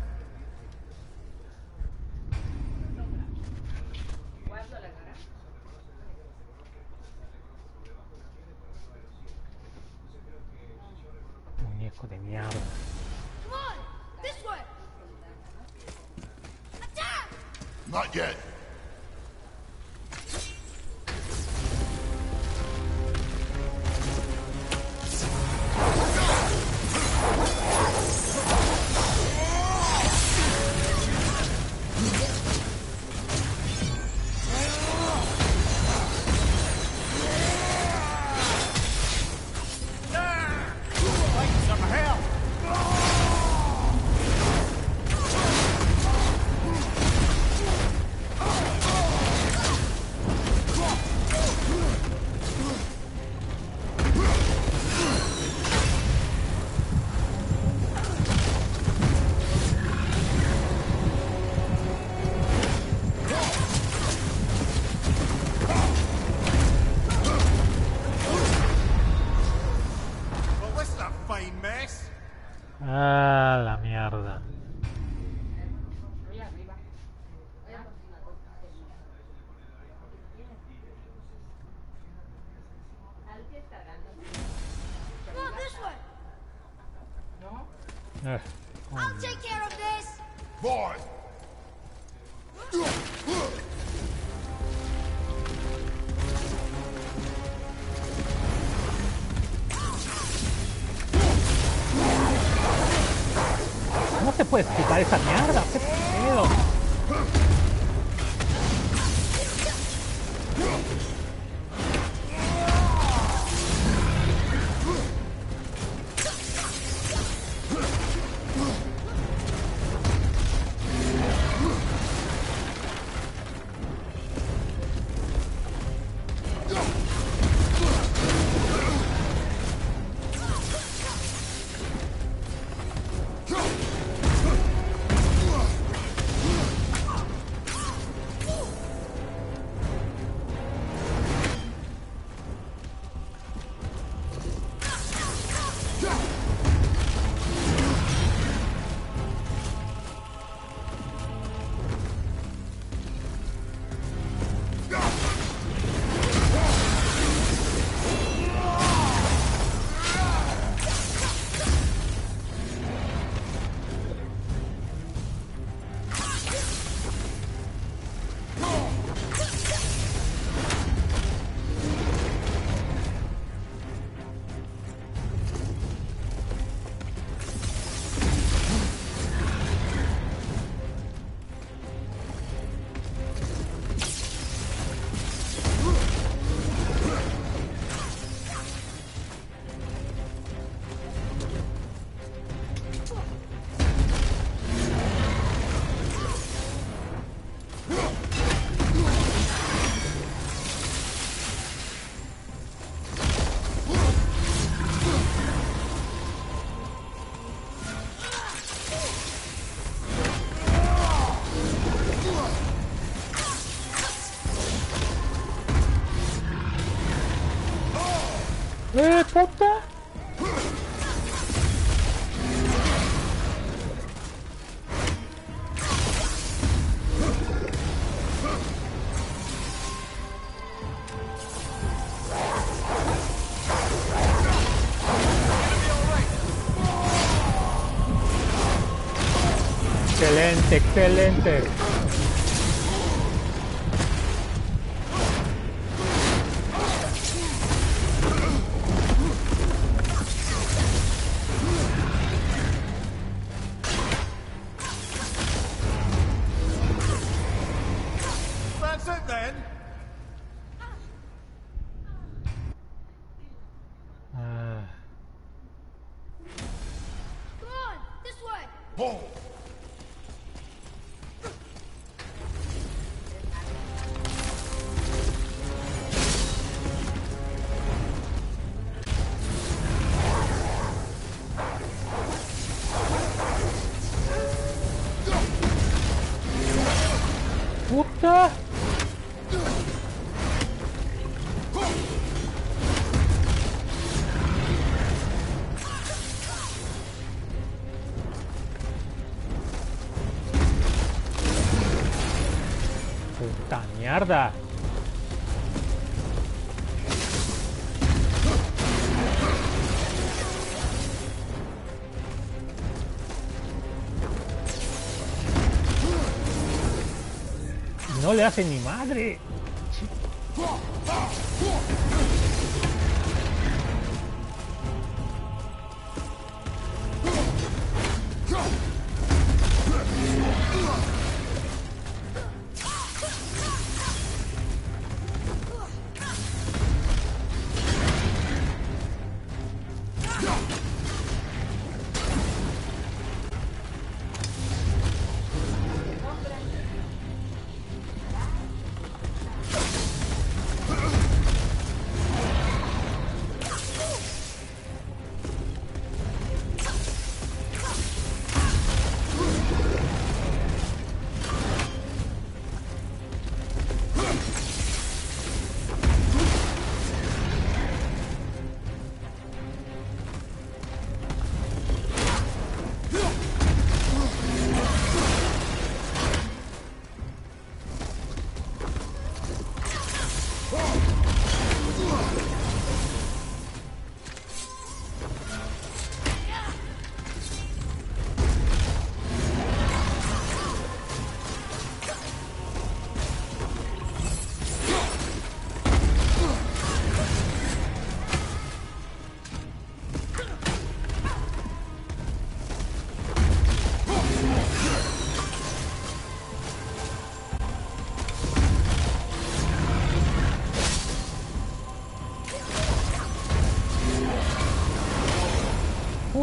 Muñeco de mierda. Come on, this way. Attack! Not yet. Like some hell! I'll take care of this. Boy! ¿Cómo se puede explicar esa mierda? ¿Qué pedo? Puta. Excelente, excelente. Puta. Puta mierda. No le hace ni madre.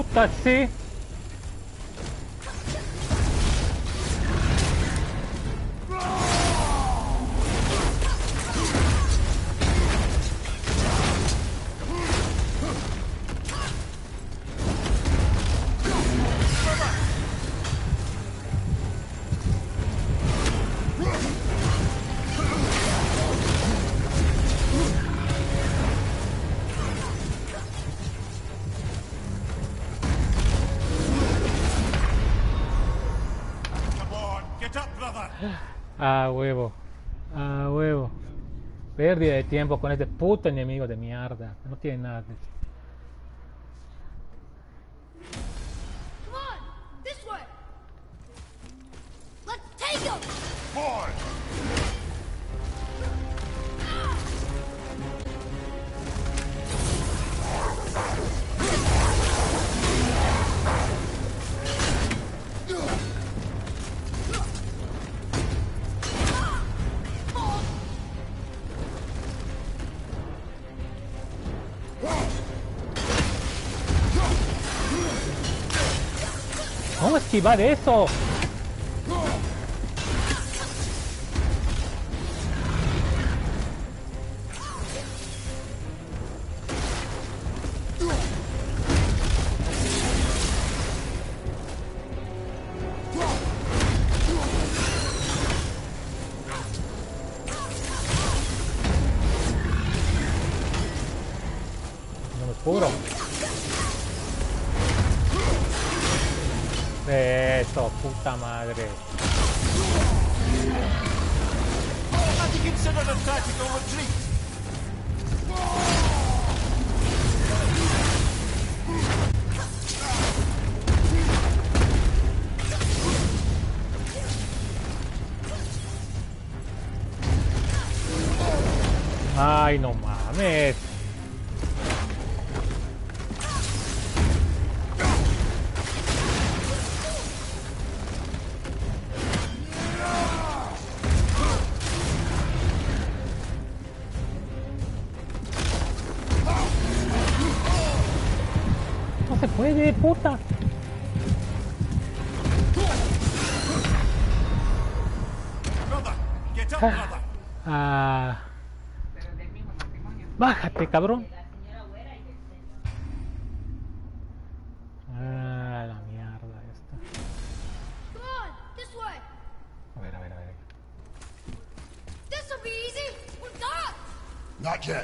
Taxi. A huevo. A huevo. Pérdida de tiempo con este puto enemigo de mierda. No tiene nada de... Come on, this way. Let's take him. Boy! ¿Cómo esquivar eso? No me cubro. Eso, puta madre. Have you considered a tactical retreat? Ay, no mames. No se puede, puta. Brother, get up, brother. Ah. Bájate, cabrón. Ah, la mierda esta. Come on, this way. A ver, a ver, a ver. This'll be easy. We're done. Not yet.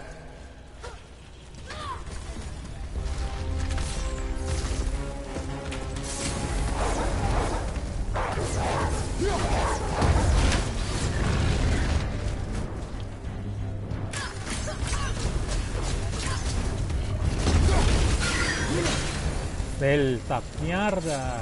Delta, mierda.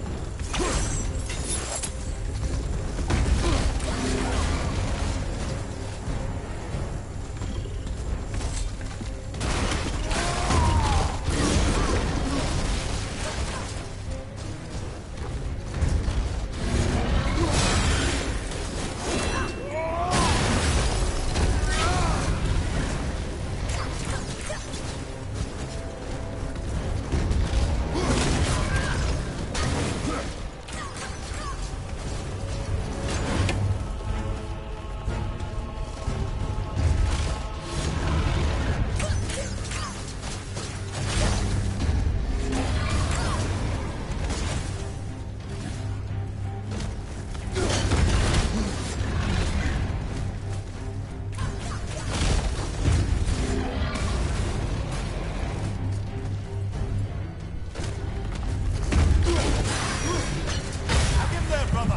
Get there, brother.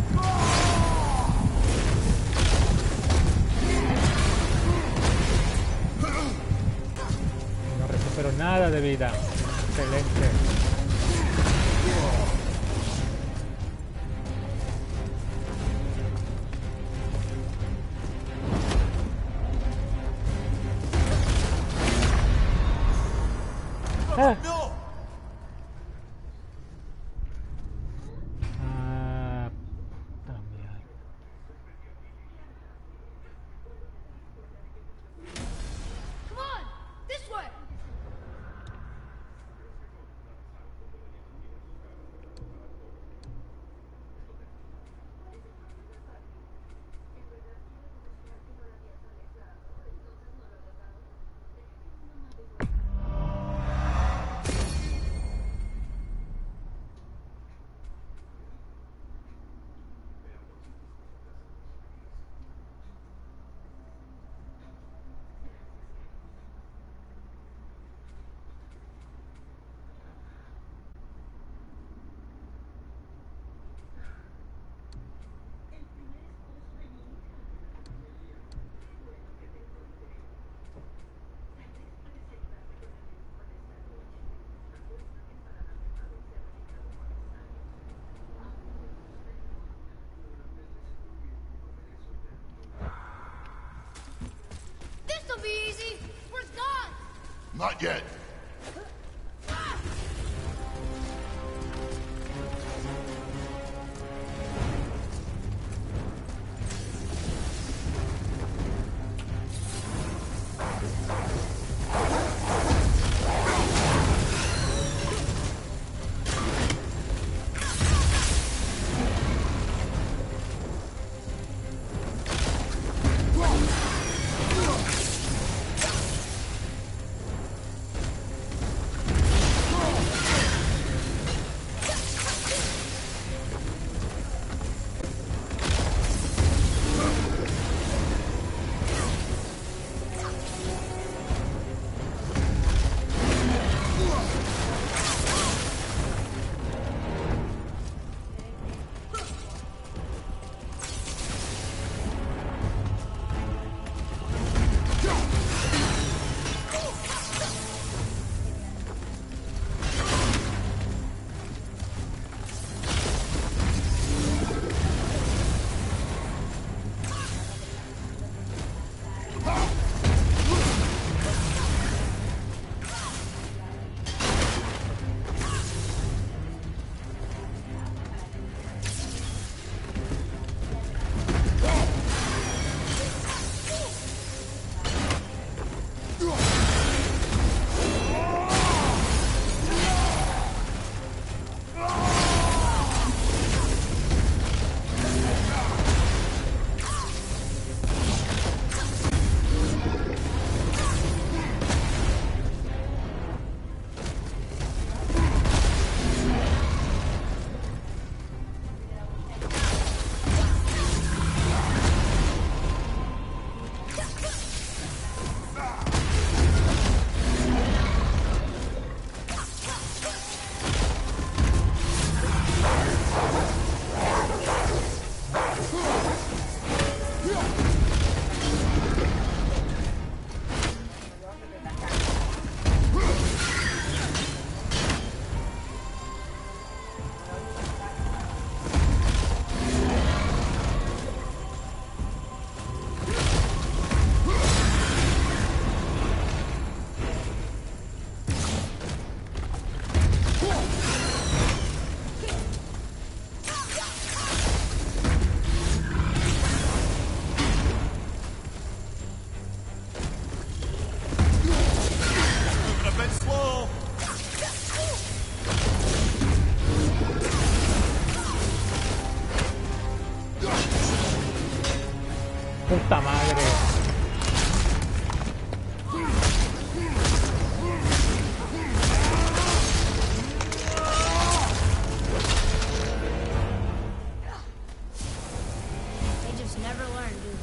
No recupero nada de vida. Excelente. Ah. No. Ah, puta mierda. Come on, this way. Not yet. Puta madre. They just never learn, dude.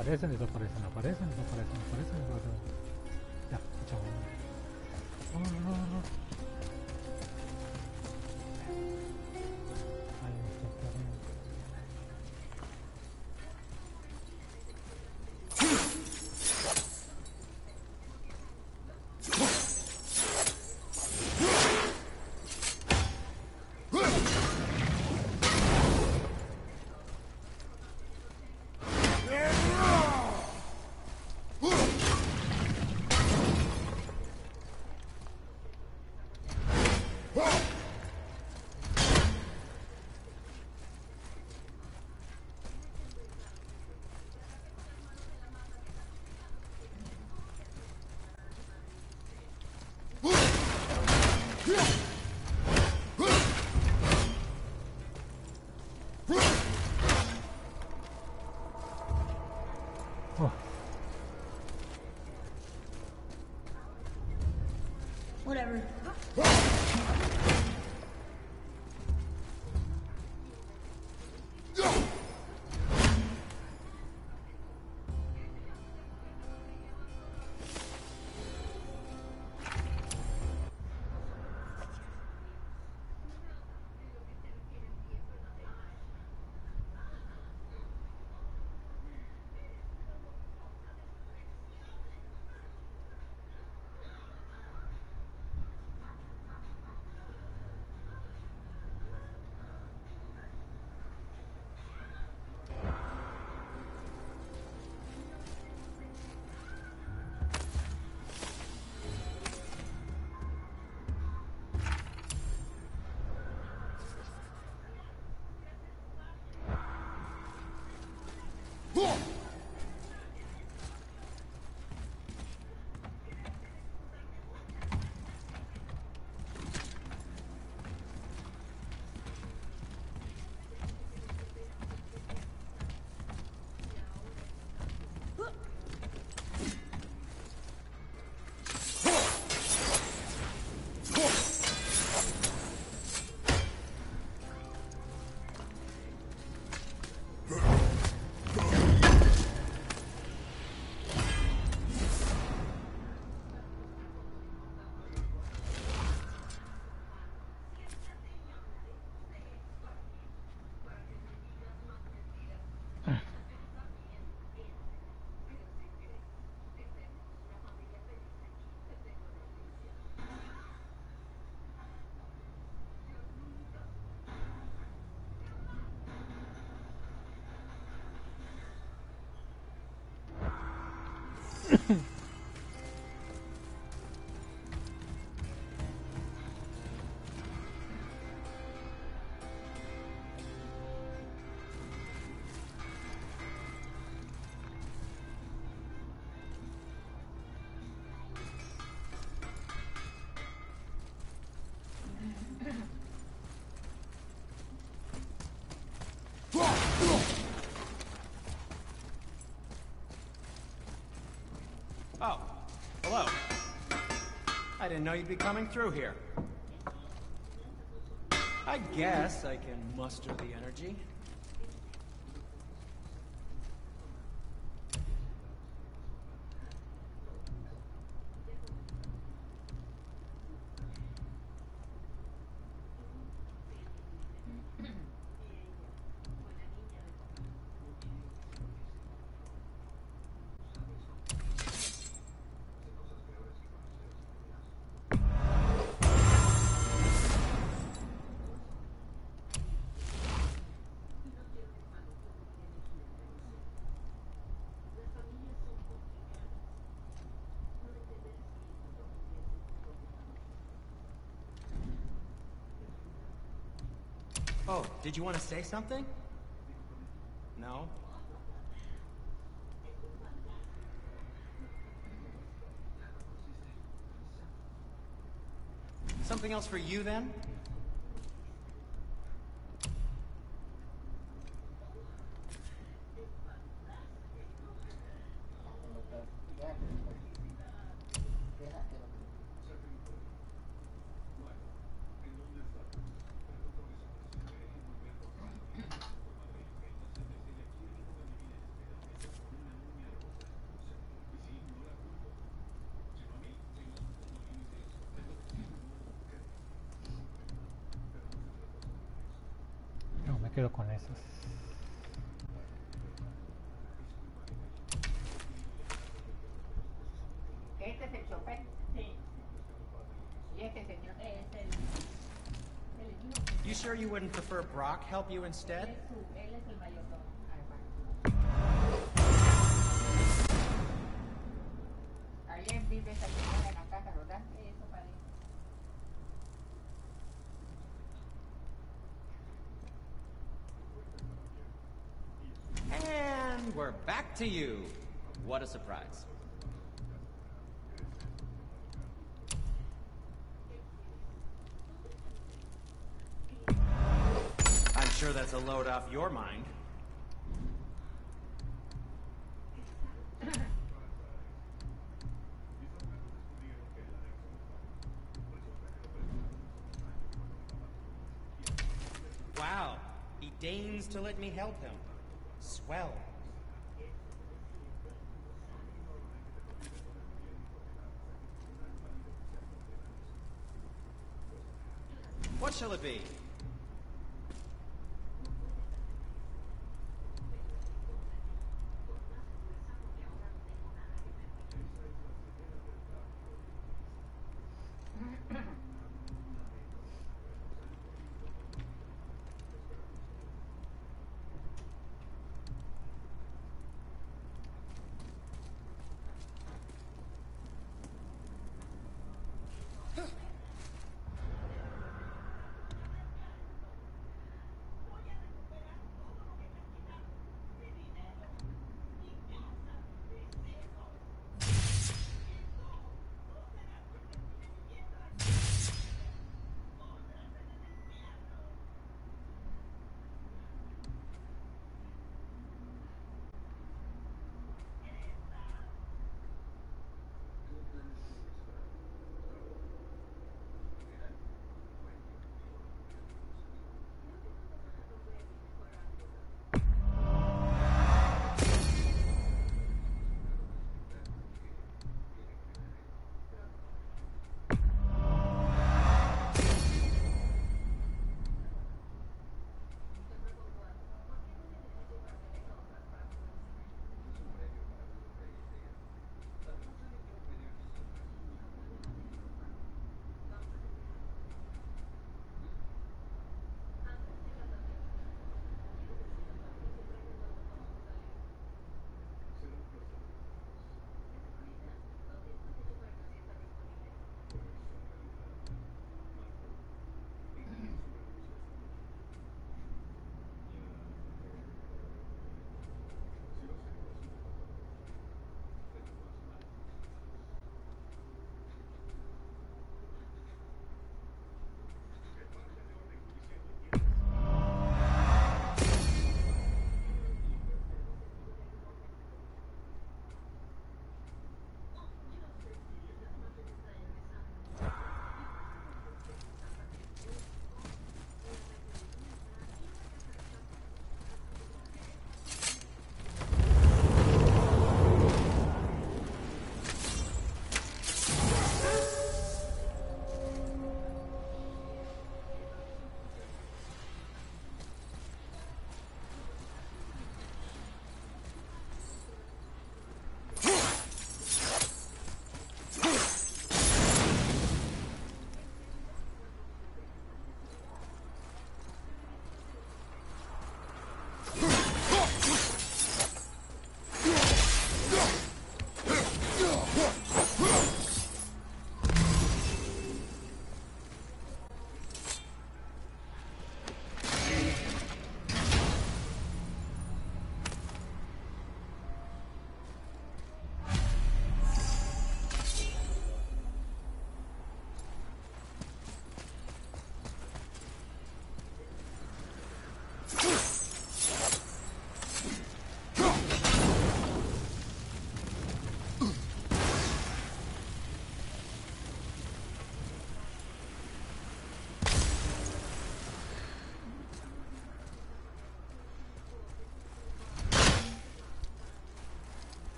desaparecen, desaparecen, aparecen, desaparecen, aparecen, desaparecen. Ya, chao. No, no, no, no. Ay, me está perdiendo. Oh, Whatever. Oh, hello. I didn't know you'd be coming through here. I guess I can muster the energy. Oh, did you want to say something? No? Something else for you, then? Me quedo con esas. Este es el chofer. Sí. Y este señor es el You sure you wouldn't prefer Brock help you instead? él es el mayordomo. Ayer vive esa señora en la casa, ¿verdad? Eso parece. And we're back to you. What a surprise. I'm sure that's a load off your mind. Wow, he deigns to let me help him. Swell. What shall it be?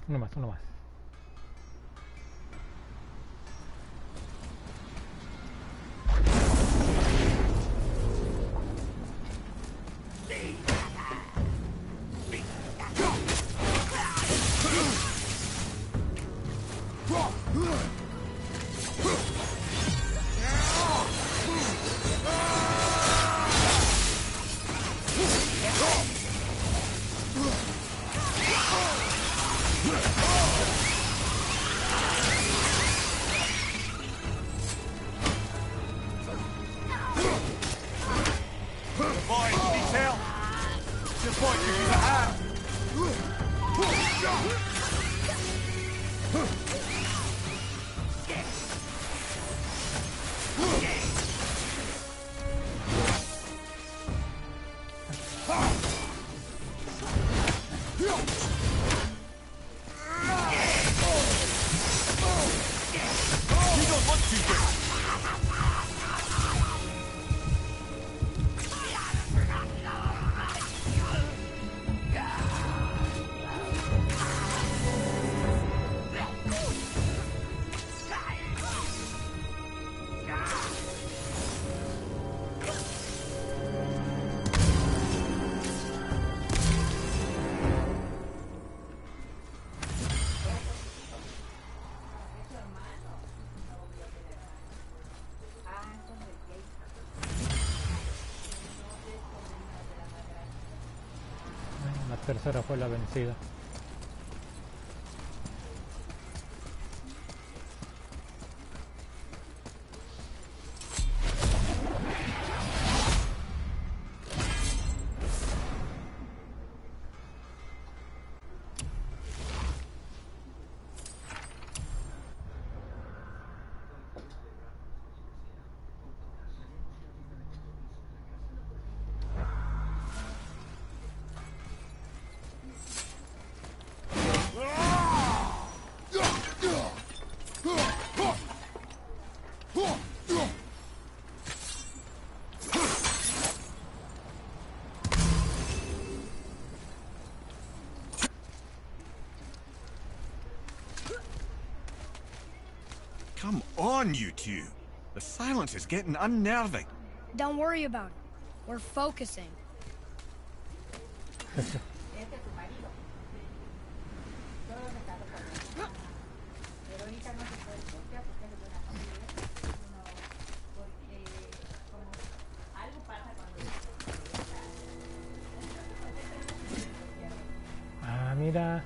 Uno más, uno más. La tercera fue la vencida. Come on, you two. The silence is getting unnerving. Don't worry about it. We're focusing. Este es tu marido. Todos están conmigo. Pero ahorita no se puede confiar porque es de buena familia. Porque como algo pasa cuando... Ah, mira.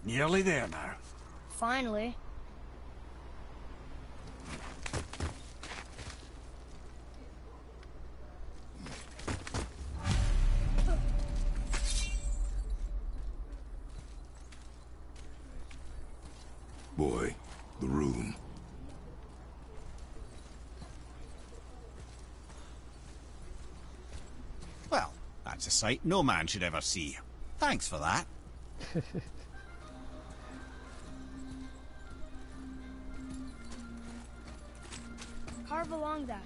Nearly there now. Finally. Boy, the rune. Well, that's a sight no man should ever see. Thanks for that. Carve along that.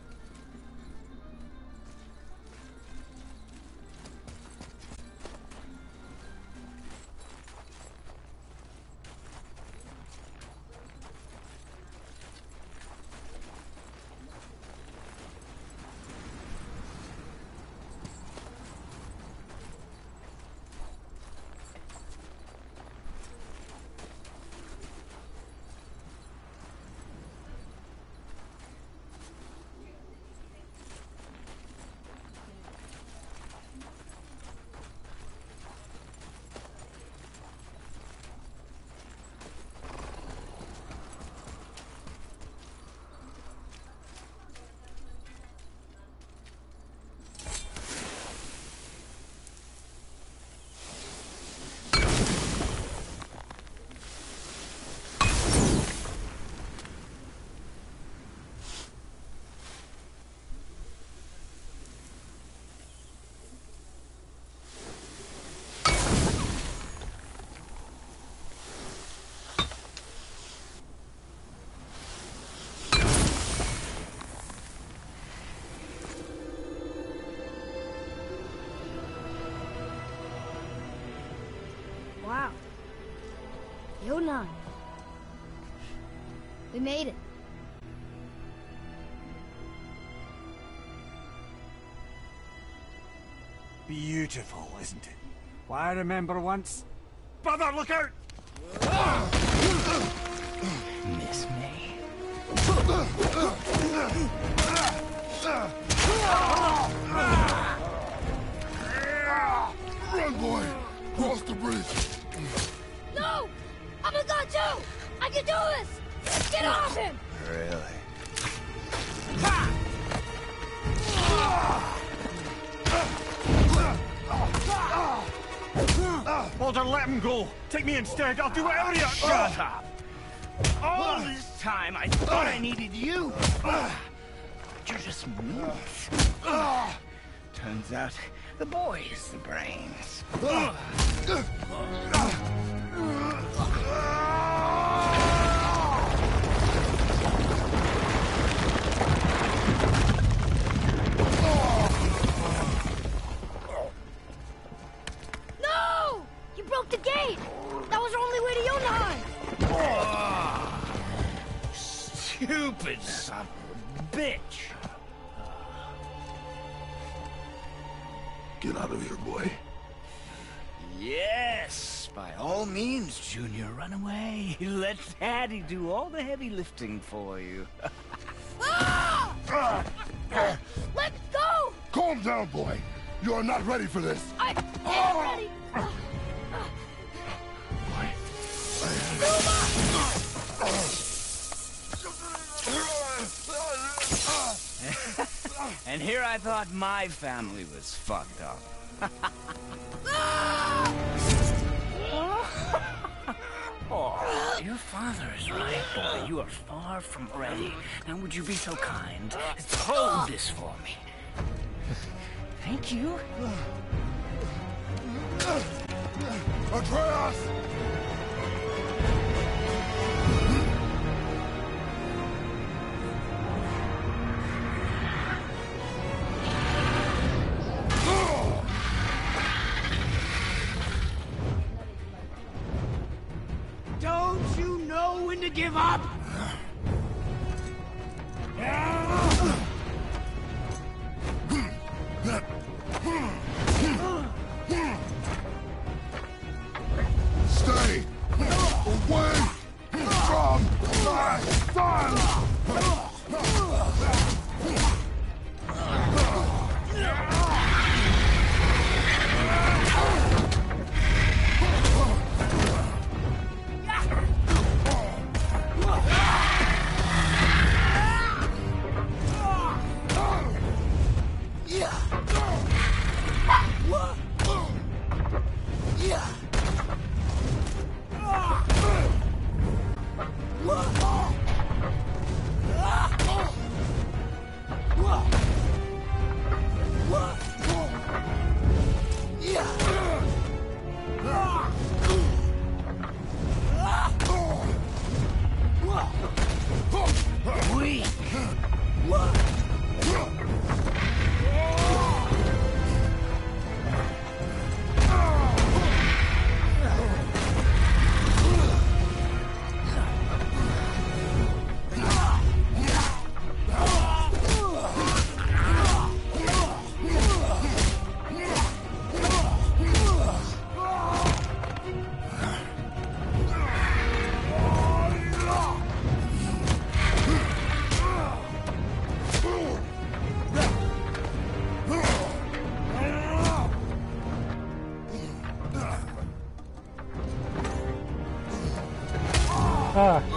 Wow. Yunnan. We made it. Beautiful, isn't it? Why, I remember once... Brother, look out! Miss me. Run, boy! Cross the bridge! No! I'm a god too! I can do this! Get off him! Really? Baldur, let him go! Take me instead, I'll do whatever you... Shut up! All this time I thought I needed you! But you're just meat. Turns out the boy is the brains. No! You broke the gate! That was our only way to Jotunheim! Stupid son of a bitch! Get out of here, boy. Yes, by all means, Junior, run away. Let Daddy do all the heavy lifting for you. Ah! Let go! Calm down, boy. You are not ready for this. I am ready! And here I thought my family was fucked up. Oh, your father is right, boy. You are far from ready. Now would you be so kind as to hold this for me? Thank you. Atreus! Don't you know when to give up? Stay away from my son! Weak. Ah.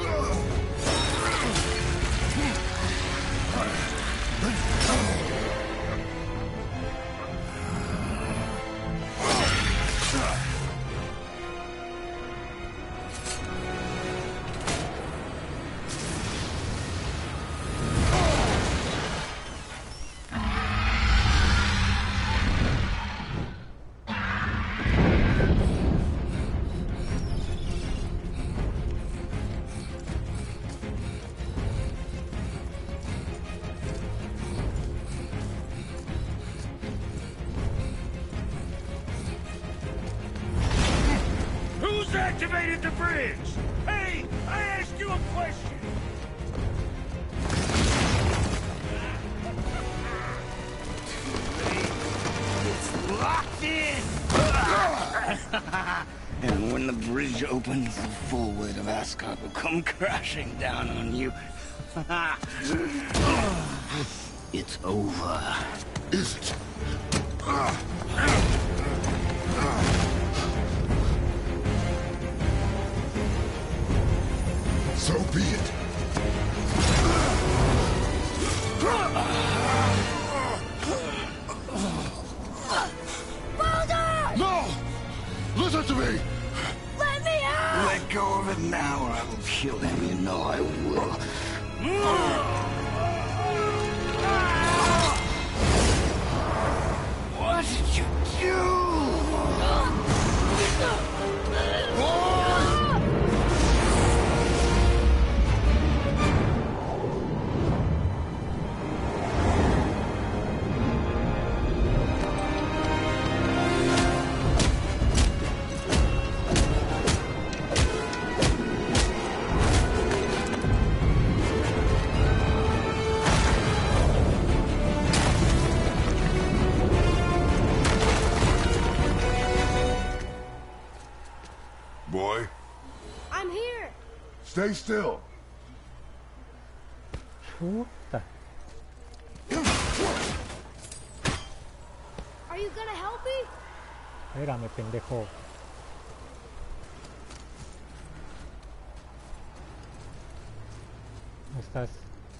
Who's activated the bridge? Hey, I asked you a question. It's locked in. And when the bridge opens, the full weight of Asgard will come crashing down on you. It's over. Is it? So be it. Baldur! No! Listen to me! Let me out! Let go of it now, or I will kill him. You know I will. What did you do? Boy, I'm here. stay still. Puta. Are you gonna help me? Espérame, pendejo. ¿Dónde estás?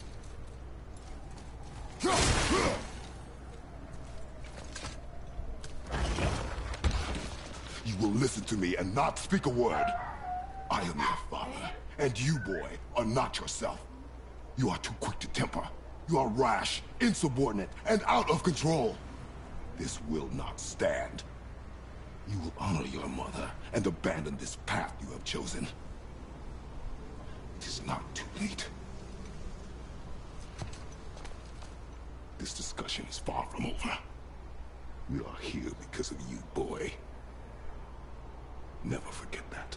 You will listen to me and not speak a word. I am your father, and you, boy, are not yourself. You are too quick to temper. You are rash, insubordinate, and out of control. This will not stand. You will honor your mother and abandon this path you have chosen. It is not too late. This discussion is far from over. We are here because of you, boy. Never forget that.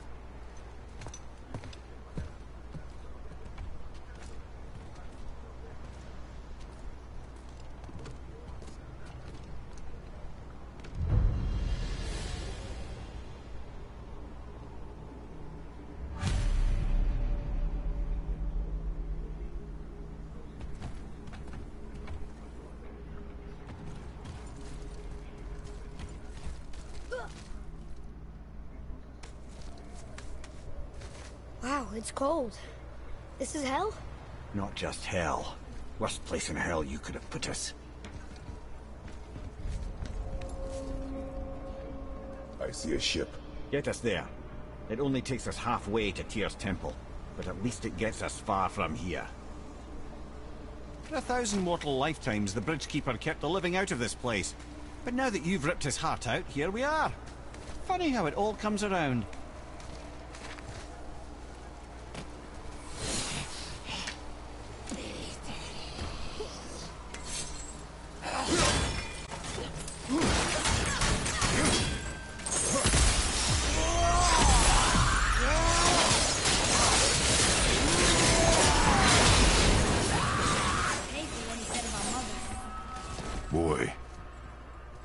Wow, it's cold. This is hell? Not just hell. Worst place in hell you could have put us. I see a ship. Get us there. It only takes us halfway to Tyr's temple, but at least it gets us far from here. For 1,000 mortal lifetimes, the Bridgekeeper kept the living out of this place. But now that you've ripped his heart out, here we are. Funny how it all comes around.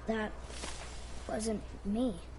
That wasn't me.